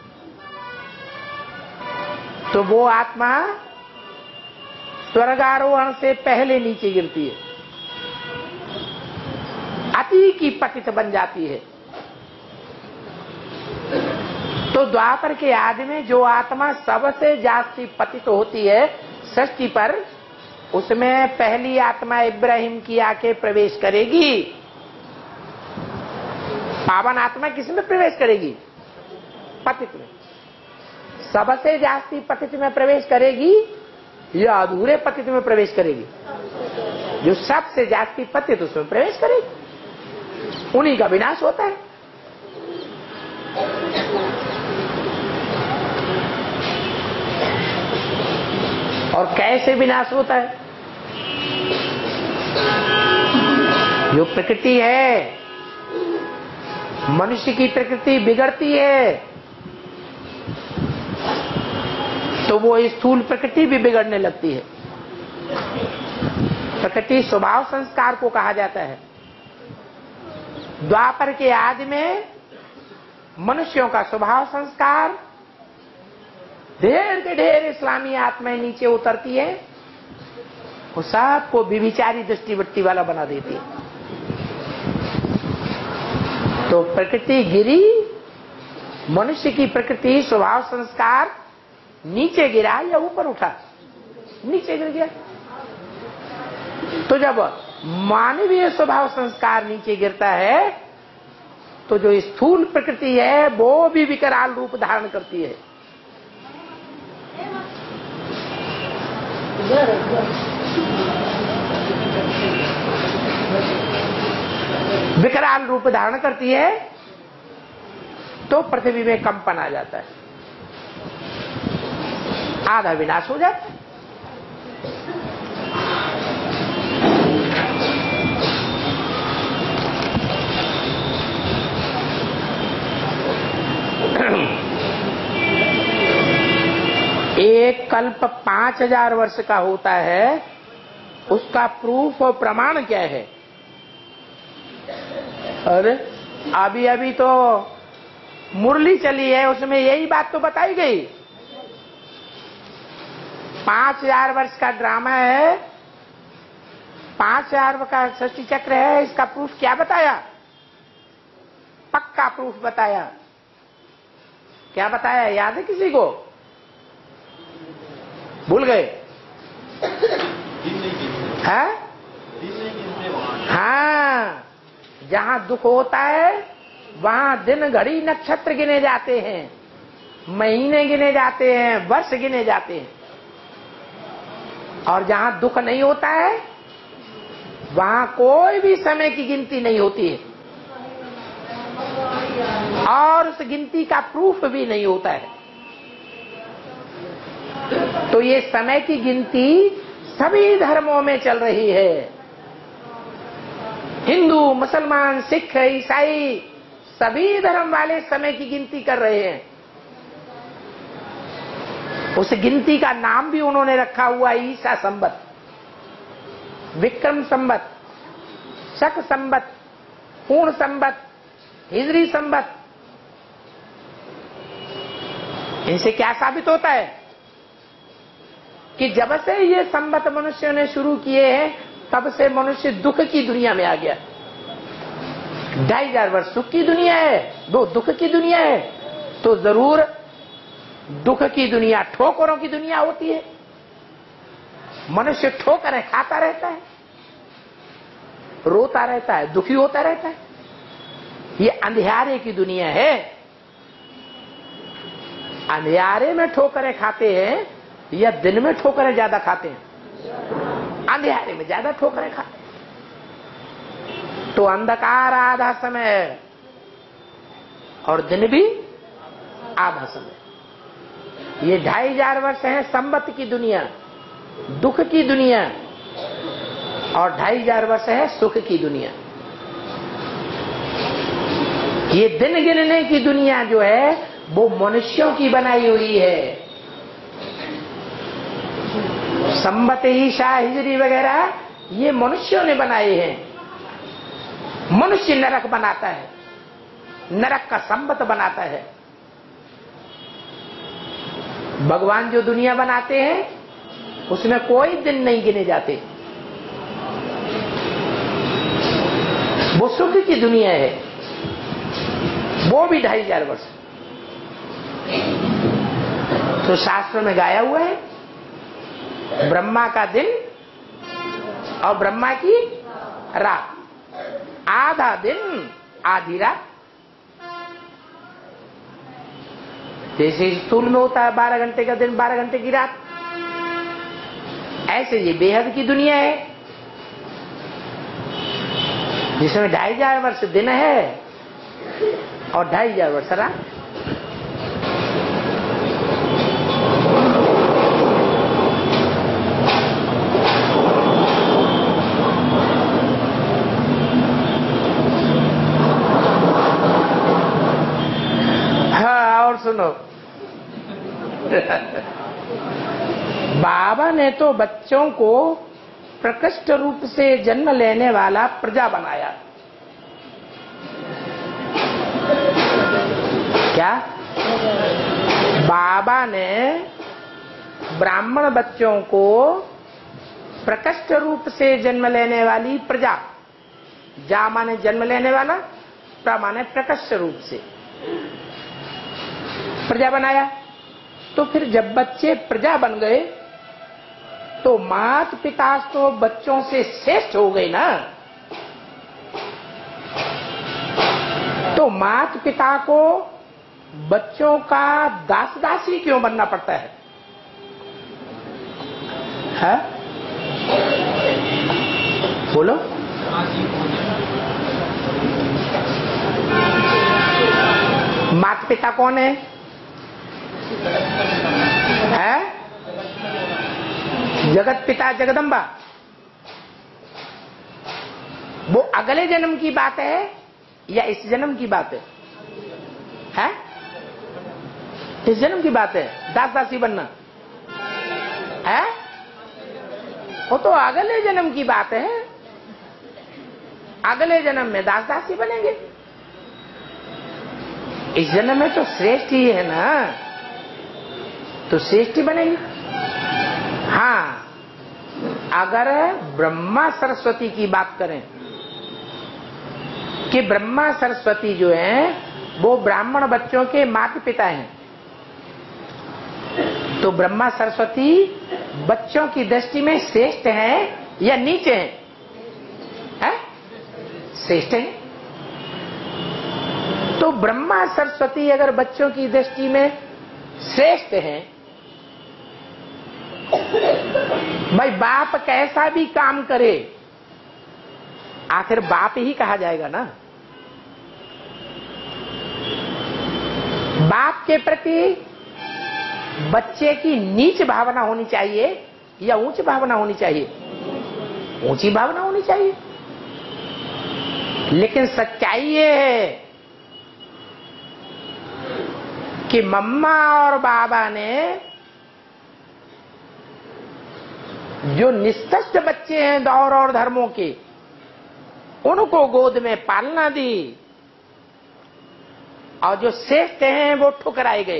तो वो आत्मा स्वर्गारोहण से पहले नीचे गिरती है, अति की पतित बन जाती है। तो द्वापर के आदि में जो आत्मा सबसे जास्ती पतित होती है सृष्टि पर, उसमें पहली आत्मा इब्राहिम की आके प्रवेश करेगी। पावन आत्मा किसमें प्रवेश करेगी? पतित में। सबसे जास्ती पतित में प्रवेश करेगी या अधूरे पतित में प्रवेश करेगी? जो सबसे जास्ती पतित उसमें प्रवेश करेगी, उन्हीं का विनाश होता है। और कैसे विनाश होता है? जो प्रकृति है, मनुष्य की प्रकृति बिगड़ती है, तो वो स्थूल प्रकृति भी बिगड़ने लगती है। प्रकृति स्वभाव संस्कार को कहा जाता है। द्वापर के आदि में मनुष्यों का स्वभाव संस्कार ढेर के ढेर इस्लामी आत्माएं नीचे उतरती है, वो सबको विभिचारी दृष्टिवृत्ति वाला बना देती है। तो प्रकृति गिरी, मनुष्य की प्रकृति स्वभाव संस्कार नीचे गिरा या ऊपर उठा? नीचे गिर गया। तो जब मानवीय स्वभाव संस्कार नीचे गिरता है, तो जो स्थूल प्रकृति है वो भी विकराल रूप धारण करती है। विकराल रूप धारण करती है, तो पृथ्वी में कंपन आ जाता है, आधा विनाश हो जाता है। एक कल्प पांच हजार वर्ष का होता है, उसका प्रूफ और प्रमाण क्या है? अरे अभी अभी तो मुरली चली है, उसमें यही बात तो बताई गई। पांच हजार वर्ष का ड्रामा है, पांच हजार का सृष्टि चक्र है, इसका प्रूफ क्या बताया? पक्का प्रूफ बताया। क्या बताया, याद है किसी को? भूल गए? है? हाँ, जहां दुख होता है वहां दिन घड़ी नक्षत्र गिने जाते हैं, महीने गिने जाते हैं, वर्ष गिने जाते हैं। और जहां दुख नहीं होता है वहां कोई भी समय की गिनती नहीं होती है, और उस गिनती का प्रूफ भी नहीं होता है। तो ये समय की गिनती सभी धर्मों में चल रही है। हिंदू, मुसलमान, सिख, ईसाई, सभी धर्म वाले समय की गिनती कर रहे हैं। उस गिनती का नाम भी उन्होंने रखा हुआ ईसा संवत, विक्रम संवत, शक संवत, पूर्ण संवत, हिजरी संवत। इनसे क्या साबित होता है कि जब से ये संवत मनुष्यों ने शुरू किए हैं, तब से मनुष्य दुख की दुनिया में आ गया। ढाई हजार वर्ष सुख की दुनिया है, दो दुख की दुनिया है, तो जरूर दुख की दुनिया ठोकरों की दुनिया होती है। मनुष्य ठोकरें खाता रहता है, रोता रहता है, दुखी होता रहता है। ये अंधियारे की दुनिया है। अंधियारे में ठोकरें खाते हैं या दिन में ठोकरें ज्यादा खाते हैं? अंधियारे में ज्यादा ठोकरें खाते हैं। तो अंधकार आधा समय है और दिन भी आधा समय। ये ढाई हजार वर्ष है संवत की दुनिया, दुख की दुनिया, और ढाई हजार वर्ष है सुख की दुनिया। ये दिन गिनने की दुनिया जो है वो मनुष्यों की बनाई हुई है। संबत ईशा हिजरी वगैरह ये मनुष्यों ने बनाए हैं। मनुष्य नरक बनाता है, नरक का संबत बनाता है। भगवान जो दुनिया बनाते हैं उसमें कोई दिन नहीं गिने जाते। वो सुख की दुनिया है, वो भी ढाई हजार वर्ष। तो शास्त्र में गाया हुआ है ब्रह्मा का दिन और ब्रह्मा की रात, आधा दिन आधी रात। जैसे स्थूल में होता है बारह घंटे का दिन, बारह घंटे की रात, ऐसे ये बेहद की दुनिया है जिसमें ढाई हजार वर्ष दिन है और ढाई हजार वर्ष रात। सुनो, बाबा ने तो बच्चों को प्रकृष्ट रूप से जन्म लेने वाला प्रजा बनाया। क्या बाबा ने ब्राह्मण बच्चों को प्रकृष्ट रूप से जन्म लेने वाली प्रजा, जा माने जन्म लेने वाला, प्र माने प्रकृष्ट रूप से प्रजा बनाया। तो फिर जब बच्चे प्रजा बन गए तो मात पिता तो बच्चों से श्रेष्ठ हो गए ना। तो मात पिता को बच्चों का दास दासी क्यों बनना पड़ता है, है? बोलो। माता पिता कौन है? है जगत पिता जगदम्बा। वो अगले जन्म की बात है या इस जन्म की बात है? है इस जन्म की बात है दास दासी बनना है। वो तो अगले जन्म की बात है, अगले जन्म में दास दासी बनेंगे। इस जन्म में तो श्रेष्ठ ही है ना, तो श्रेष्ठ ही बनेंगे। हाँ, अगर ब्रह्मा सरस्वती की बात करें कि ब्रह्मा सरस्वती जो है वो ब्राह्मण बच्चों के माता पिता हैं, तो ब्रह्मा सरस्वती बच्चों की दृष्टि में श्रेष्ठ हैं या नीचे हैं? है? श्रेष्ठ हैं। तो ब्रह्मा सरस्वती अगर बच्चों की दृष्टि में श्रेष्ठ हैं, भाई बाप कैसा भी काम करे आखिर बाप ही कहा जाएगा ना। बाप के प्रति बच्चे की नीच भावना होनी चाहिए या ऊंच भावना होनी चाहिए? ऊंची भावना होनी चाहिए। लेकिन सच्चाई ये है कि मम्मा और बाबा ने जो निष्कष्ट बच्चे हैं दौर और धर्मों के, उनको गोद में पालना दी, और जो श्रेष्ठ हैं वो ठुकराए गए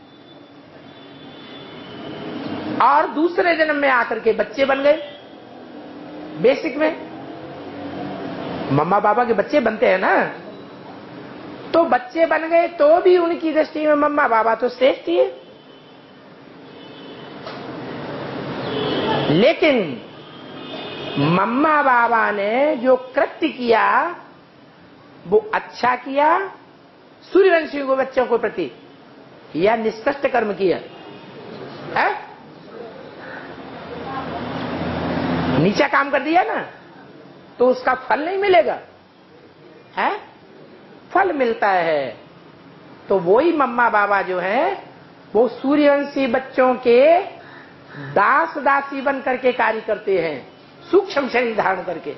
और दूसरे जन्म में आकर के बच्चे बन गए। बेसिक में मम्मा बाबा के बच्चे बनते हैं ना, तो बच्चे बन गए तो भी उनकी दृष्टि में मम्मा बाबा तो श्रेष्ठ ही है। लेकिन मम्मा बाबा ने जो कृत्य किया वो अच्छा किया सूर्यवंशियों को बच्चों को प्रति, या निष्कष्ट कर्म किया है? नीचा काम कर दिया ना तो उसका फल नहीं मिलेगा, है? फल मिलता है। तो वही मम्मा बाबा जो है वो सूर्यवंशी बच्चों के दास दासी बन करके कार्य करते हैं, सूक्ष्म शरीर धारण करके।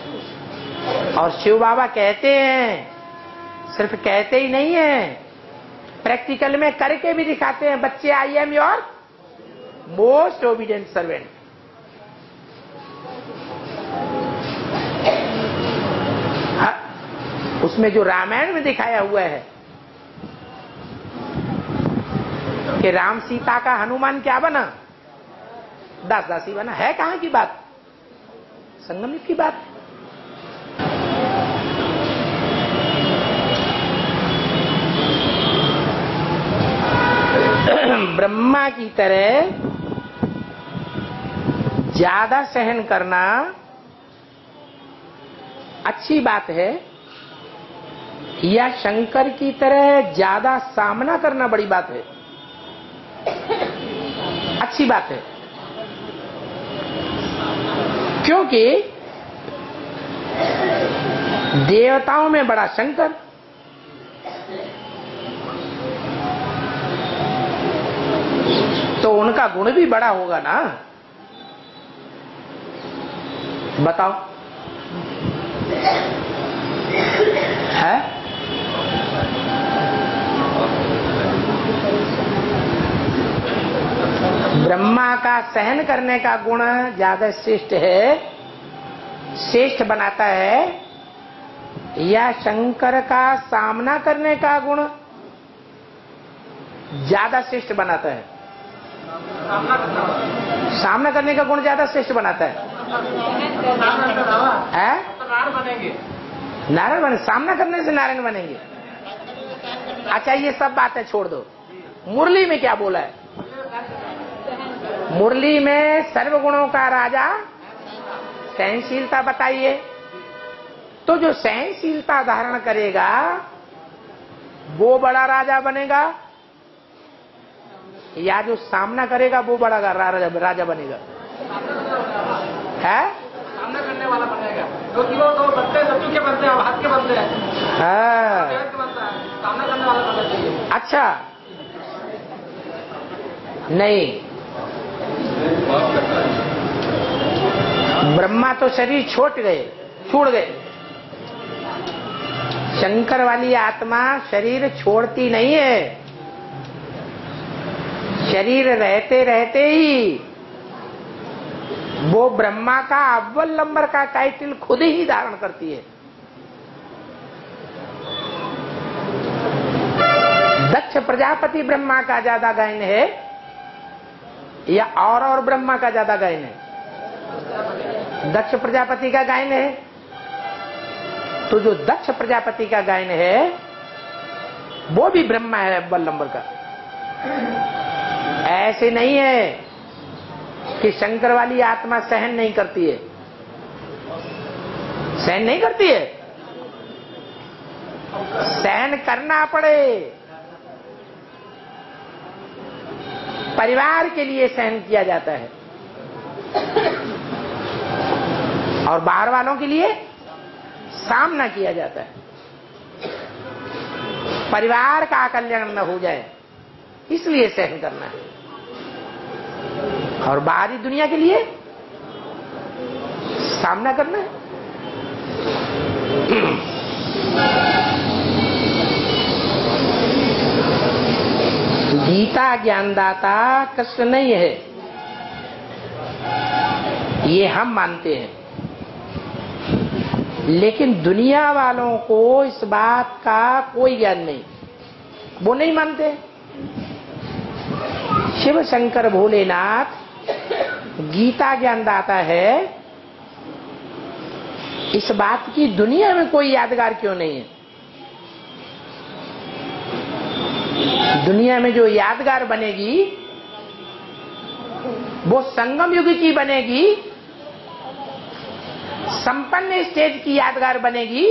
और शिव बाबा कहते हैं, सिर्फ कहते ही नहीं है, प्रैक्टिकल में करके भी दिखाते हैं बच्चे, I am your most obedient servant. उसमें जो रामायण में दिखाया हुआ है कि राम सीता का हनुमान क्या बना, दास दासी बना, है कहां की बात, संगम युग की बात। ब्रह्मा की तरह ज्यादा सहन करना अच्छी बात है, या शंकर की तरह ज्यादा सामना करना बड़ी बात है, अच्छी बात है। क्योंकि देवताओं में बड़ा शंकर, तो उनका गुण भी बड़ा होगा ना। बताओ, है? ब्रह्मा का सहन करने का गुण ज्यादा श्रेष्ठ है, श्रेष्ठ बनाता है, या शंकर का सामना करने का गुण ज्यादा श्रेष्ठ बनाता है? सामना करने का गुण ज्यादा श्रेष्ठ बनाता है। है? नारायण बने, सामना करने से नारायण बनेंगे। अच्छा, ये सब बातें छोड़ दो, मुरली में क्या बोला है? मुरली में सर्वगुणों का राजा सहनशीलता बताइए। तो जो सहनशीलता धारण करेगा वो बड़ा राजा बनेगा, या जो सामना करेगा वो बड़ा राजा राजा बनेगा? है? सामना करने वाला बनेगा, क्योंकि वो तो बनते शत्रु के बनते हैं, हाथ के बनते हैं। हाँ, सामना करने वाला बनना चाहिए। अच्छा, नहीं, ब्रह्मा तो शरीर छोड़ गए, छूट गए। शंकर वाली आत्मा शरीर छोड़ती नहीं है, शरीर रहते रहते ही वो ब्रह्मा का अव्वल नंबर का टाइटल खुद ही धारण करती है। दक्ष प्रजापति ब्रह्मा का ज्यादा गायन है, या और और ब्रह्मा का ज्यादा गायन है? दक्ष प्रजापति का गायन है। तो जो दक्ष प्रजापति का गायन है वो भी ब्रह्मा है अव्वल नंबर का। ऐसे नहीं है कि शंकर वाली आत्मा सहन नहीं करती है, सहन नहीं करती है, सहन करना पड़े। परिवार के लिए सहन किया जाता है, और बाहर वालों के लिए सामना किया जाता है। परिवार का कल्याण न हो जाए इसलिए सहन करना है, और बाहरी दुनिया के लिए सामना करना है। गीता ज्ञानदाता कृष्ण नहीं है, ये हम मानते हैं, लेकिन दुनिया वालों को इस बात का कोई ज्ञान नहीं, वो नहीं मानते। शिव शंकर भोलेनाथ गीता ज्ञानदाता है, इस बात की दुनिया में कोई यादगार क्यों नहीं है? दुनिया में जो यादगार बनेगी वो संगम युग की बनेगी, संपन्न स्टेज की यादगार बनेगी,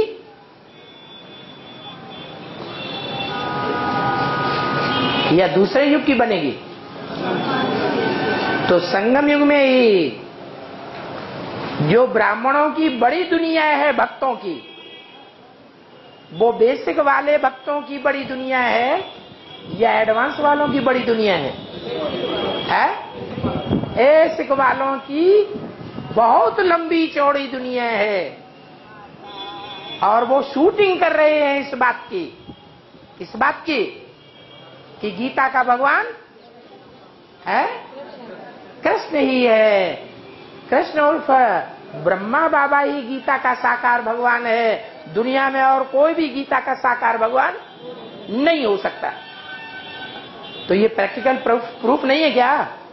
या दूसरे युग की बनेगी? तो संगम युग में ही जो ब्राह्मणों की बड़ी दुनिया है भक्तों की, वो बेसिक वाले भक्तों की बड़ी दुनिया है या एडवांस वालों की बड़ी दुनिया है? है? बेसिक वालों की बहुत लंबी चौड़ी दुनिया है, और वो शूटिंग कर रहे हैं इस बात की, इस बात की कि गीता का भगवान है कृष्ण ही है। कृष्ण उर्फ ब्रह्मा बाबा ही गीता का साकार भगवान है। दुनिया में और कोई भी गीता का साकार भगवान नहीं हो सकता। तो ये प्रैक्टिकल प्रूफ प्रूफ नहीं है क्या?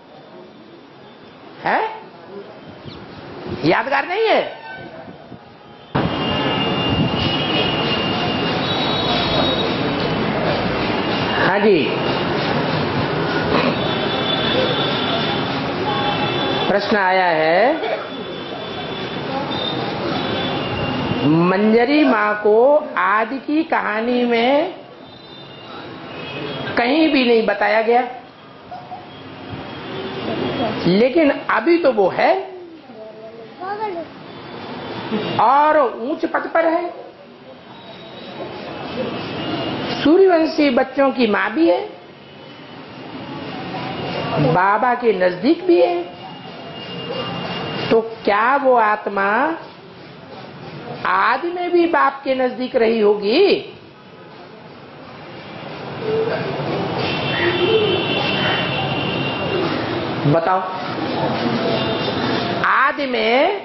है यादगार नहीं है? हाँ जी, प्रश्न आया है, मंजरी माँ को आदि की कहानी में कहीं भी नहीं बताया गया, लेकिन अभी तो वो है और ऊंच पद पर है। सूर्यवंशी बच्चों की माँ भी है, बाबा के नजदीक भी है। तो क्या वो आत्मा आदि में भी बाप के नजदीक रही होगी? बताओ। आदि में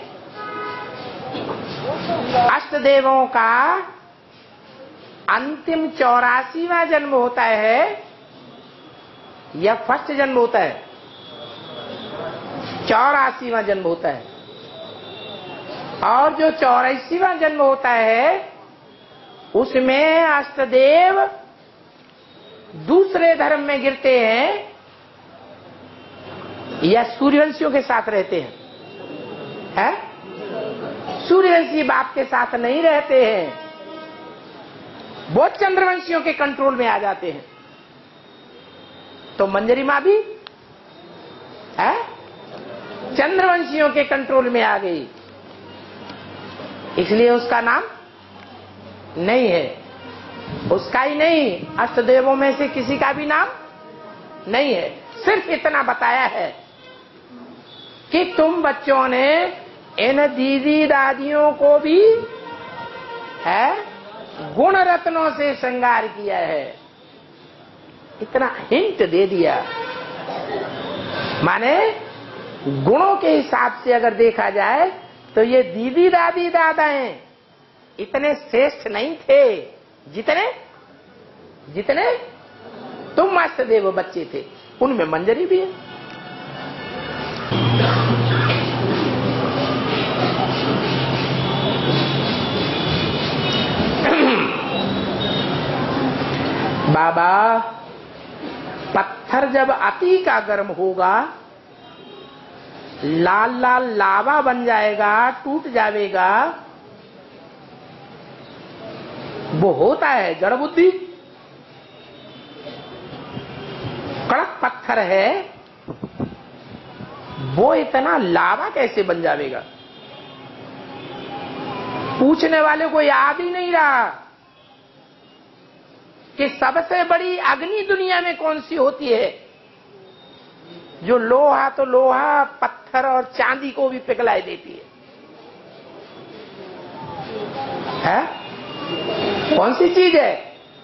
अष्टदेवों का अंतिम चौरासीवां जन्म होता है या फर्स्ट जन्म होता है? चौरासीवां जन्म होता है। और जो चौरासीवां जन्म होता है उसमें अष्टदेव दूसरे धर्म में गिरते हैं या सूर्यवंशियों के साथ रहते हैं? है? सूर्यवंशी बाप के साथ नहीं रहते हैं, वो चंद्रवंशियों के कंट्रोल में आ जाते हैं। तो मंजरी माँ भी है चंद्रवंशियों के कंट्रोल में आ गई, इसलिए उसका नाम नहीं है। उसका ही नहीं, अष्टदेवों में से किसी का भी नाम नहीं है। सिर्फ इतना बताया है कि तुम बच्चों ने इन दीदी दादियों को भी है गुण रत्नों से श्रृंगार किया है, इतना हिंट दे दिया। माने गुणों के हिसाब से अगर देखा जाए तो ये दीदी दादी दादाएं इतने श्रेष्ठ नहीं थे जितने जितने तुम अष्टदेव बच्चे थे। उनमें मंजरी भी है। बाबा, पत्थर जब अति का गर्म होगा, लाल लाल लावा बन जाएगा, टूट जाएगा, वो होता है जड़ बुद्धि। कड़क पत्थर है, वो इतना लावा कैसे बन जाएगा? पूछने वाले को याद ही नहीं रहा कि सबसे बड़ी अग्नि दुनिया में कौन सी होती है, जो लोहा तो लोहा, पत्थर और चांदी को भी पिघला देती है, है? कौन सी चीज है?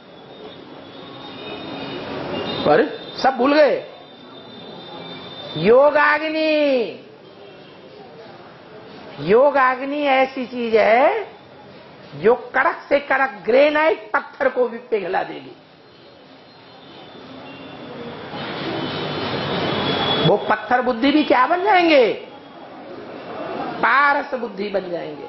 पर सब भूल गए। योगाग्नि। योगाग्नि ऐसी चीज है जो कड़क से कड़क ग्रेनाइट पत्थर को भी पिघला देगी। वो पत्थर बुद्धि भी क्या बन जाएंगे? पारस बुद्धि बन जाएंगे।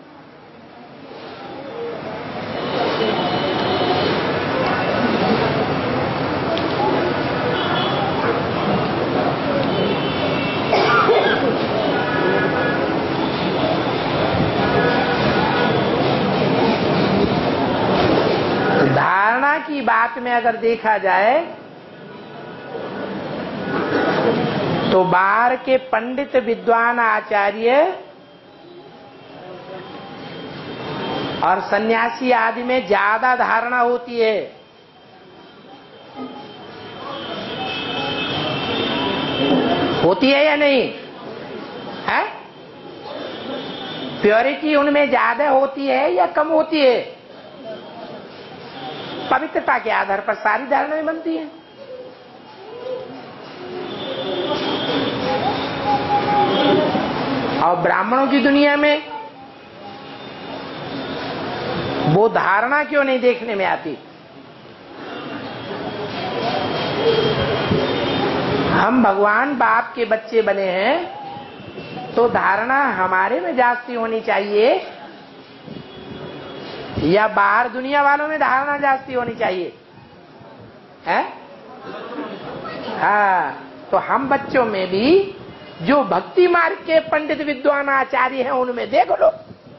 धारणा की बात में अगर देखा जाए तो बाहर के पंडित विद्वान आचार्य और सन्यासी आदि में ज्यादा धारणा होती है। होती है या नहीं है? प्योरिटी उनमें ज्यादा होती है या कम होती है? पवित्रता के आधार पर सारी धारणाएं बनती हैं। और ब्राह्मणों की दुनिया में वो धारणा क्यों नहीं देखने में आती? हम भगवान बाप के बच्चे बने हैं तो धारणा हमारे में जास्ती होनी चाहिए या बाहर दुनिया वालों में धारणा जास्ती होनी चाहिए? है? हाँ, तो हम बच्चों में भी जो भक्ति मार्ग के पंडित विद्वान आचार्य हैं उनमें देख लो,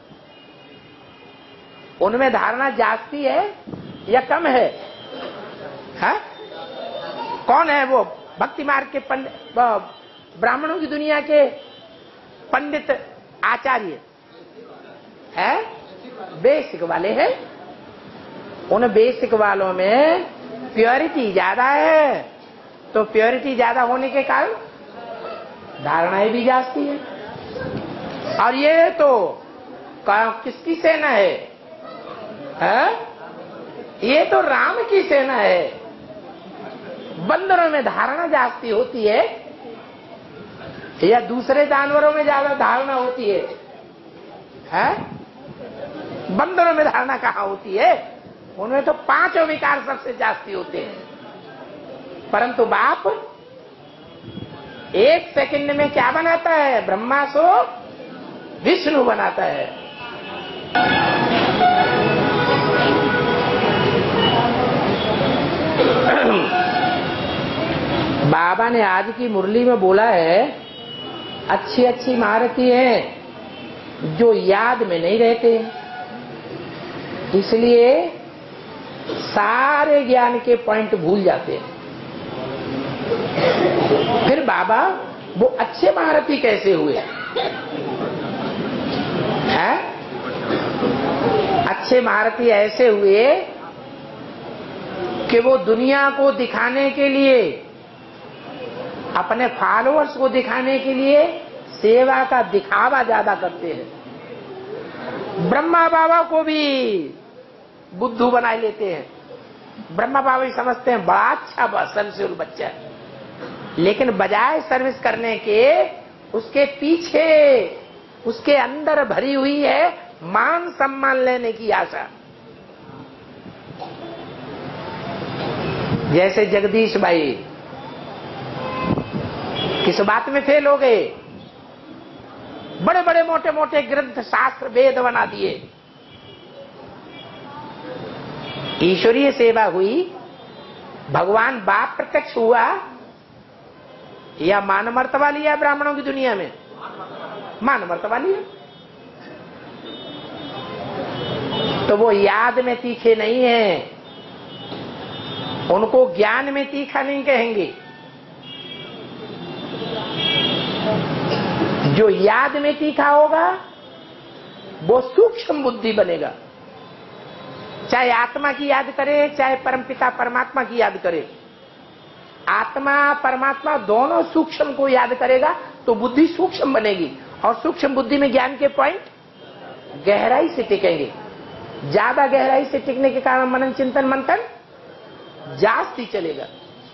उनमें धारणा जास्ती है या कम है? हाँ? कौन है वो भक्ति मार्ग के पंडित, ब्राह्मणों की दुनिया के पंडित आचार्य? है? बेसिक वाले हैं। उन बेसिक वालों में प्योरिटी ज्यादा है, तो प्योरिटी ज्यादा होने के कारण धारणाएं भी जाती है। और ये तो किसकी सेना है? है? ये तो राम की सेना है। बंदरों में धारणा जास्ती होती है या दूसरे जानवरों में ज्यादा धारणा होती है? है? बंदरों में धारणा कहाँ होती है? उनमें तो पांचों विकार सबसे जास्ती होते हैं। परंतु बाप एक सेकंड में क्या बनाता है? ब्रह्मा सो विष्णु बनाता है। बाबा ने आज की मुरली में बोला है, अच्छी अच्छी महारथी हैं जो याद में नहीं रहते, इसलिए सारे ज्ञान के पॉइंट भूल जाते हैं। फिर बाबा वो अच्छे महारथी कैसे हुए? हैं? अच्छे महारथी ऐसे हुए कि वो दुनिया को दिखाने के लिए, अपने फॉलोअर्स को दिखाने के लिए सेवा का दिखावा ज्यादा करते हैं। ब्रह्मा बाबा को भी बुद्धू बना लेते हैं। ब्रह्मा बाबा भी समझते हैं बड़ा अच्छा सर्विसफुल बच्चा है, लेकिन बजाय सर्विस करने के उसके पीछे, उसके अंदर भरी हुई है मान सम्मान लेने की आशा। जैसे जगदीश भाई किस बात में फेल हो गए? बड़े बड़े मोटे मोटे ग्रंथ शास्त्र वेद बना दिए। ईश्वरीय सेवा हुई, भगवान बाप प्रत्यक्ष हुआ या मान मर्तबा लिया? ब्राह्मणों की दुनिया में मान मर्तबा लिया। तो वो याद में तीखे नहीं है, उनको ज्ञान में तीखा नहीं कहेंगे। जो याद में तीखा होगा वो सूक्ष्म बुद्धि बनेगा। चाहे आत्मा की याद करे, चाहे परमपिता परमात्मा की याद करे, आत्मा परमात्मा दोनों सूक्ष्म को याद करेगा तो बुद्धि सूक्ष्म बनेगी। और सूक्ष्म बुद्धि में ज्ञान के पॉइंट गहराई से टिकेंगे। ज्यादा गहराई से टिकने के कारण मनन चिंतन मंथन जास्ती चलेगा,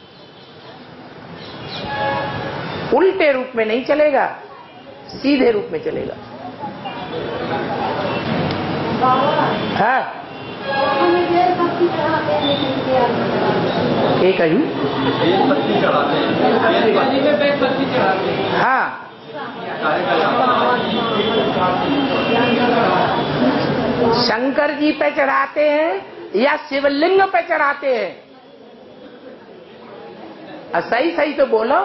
उल्टे रूप में नहीं चलेगा, सीधे रूप में चलेगा। हाँ, एक आयु हाँ, शंकर जी पे चढ़ाते हैं या शिवलिंग पे चढ़ाते हैं? सही सही तो बोलो,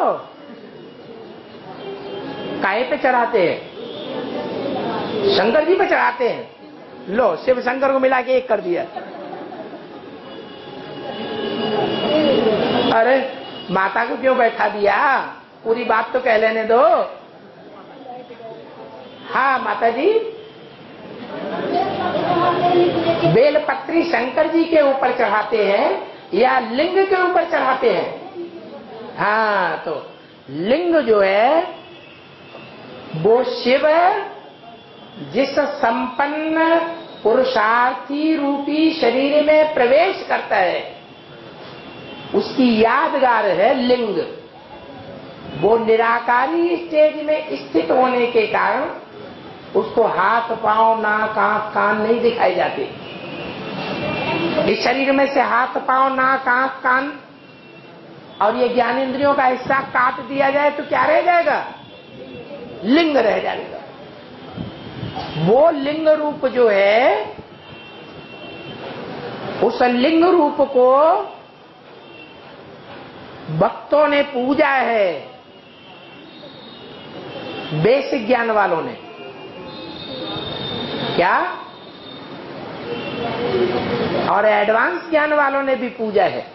काहे पे चढ़ाते हैं? शंकर जी पे चढ़ाते हैं। लो, शिव शंकर को मिला के एक कर दिया। अरे माता को क्यों बैठा दिया? पूरी बात तो कह लेने दो। हाँ माता जी, बेलपत्री शंकर जी के ऊपर चढ़ाते हैं या लिंग के ऊपर चढ़ाते हैं? हाँ, तो लिंग जो है वो शिव जिस संपन्न पुरुषार्थी रूपी शरीर में प्रवेश करता है उसकी यादगार है लिंग। वो निराकारी स्टेज में स्थित होने के कारण उसको हाथ पांव नाक आंख कान नहीं दिखाई जाते। इस शरीर में से हाथ पांव नाक आंख कान और ये ज्ञानेंद्रियों का हिस्सा काट दिया जाए तो क्या रह जाएगा? लिंग रह जाएगा। वो लिंग रूप जो है, उस लिंग रूप को भक्तों ने पूजा है, बेसिक ज्ञान वालों ने। क्या? और एडवांस ज्ञान वालों ने भी पूजा है।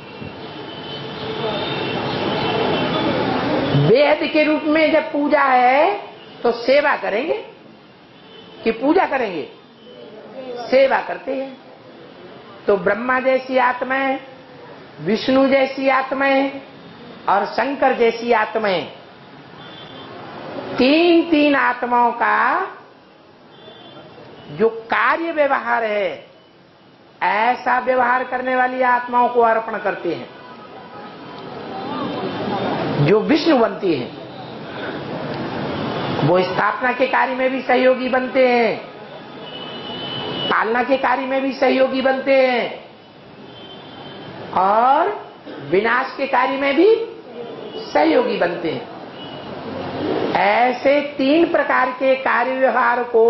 वेद के रूप में जब पूजा है तो सेवा करेंगे कि पूजा करेंगे? सेवा करते हैं। तो ब्रह्मा जैसी आत्माएं, विष्णु जैसी आत्माएं और शंकर जैसी आत्माएं, तीन तीन आत्माओं का जो कार्य व्यवहार है, ऐसा व्यवहार करने वाली आत्माओं को अर्पण करते हैं जो विष्णु बनती हैं। वो स्थापना के कार्य में भी सहयोगी बनते हैं, पालना के कार्य में भी सहयोगी बनते हैं और विनाश के कार्य में भी सहयोगी बनते हैं। ऐसे तीन प्रकार के कार्य व्यवहार को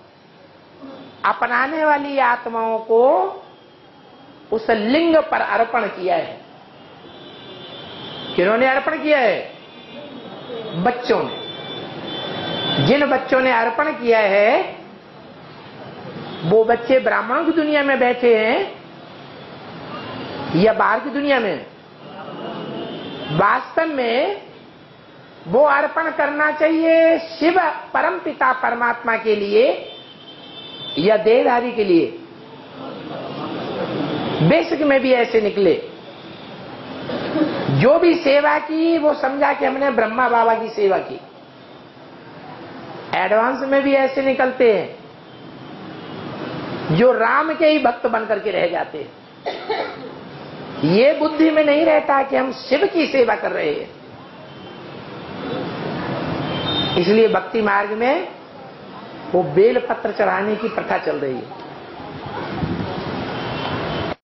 अपनाने वाली आत्माओं को उस लिंग पर अर्पण किया है। किन्होंने अर्पण किया है? बच्चों ने। जिन बच्चों ने अर्पण किया है वो बच्चे ब्राह्मणों की दुनिया में बैठे हैं या बाहर की दुनिया में? वास्तव में वो अर्पण करना चाहिए शिव परम पिता परमात्मा के लिए या देहधारी के लिए? बेसिक में भी ऐसे निकले। जो भी सेवा की वो समझा कि हमने ब्रह्मा बाबा की सेवा की। एडवांस में भी ऐसे निकलते हैं जो राम के ही भक्त बनकर के रह जाते हैं। ये बुद्धि में नहीं रहता कि हम शिव की सेवा कर रहे हैं। इसलिए भक्ति मार्ग में वो बेल पत्र चढ़ाने की प्रथा चल रही है।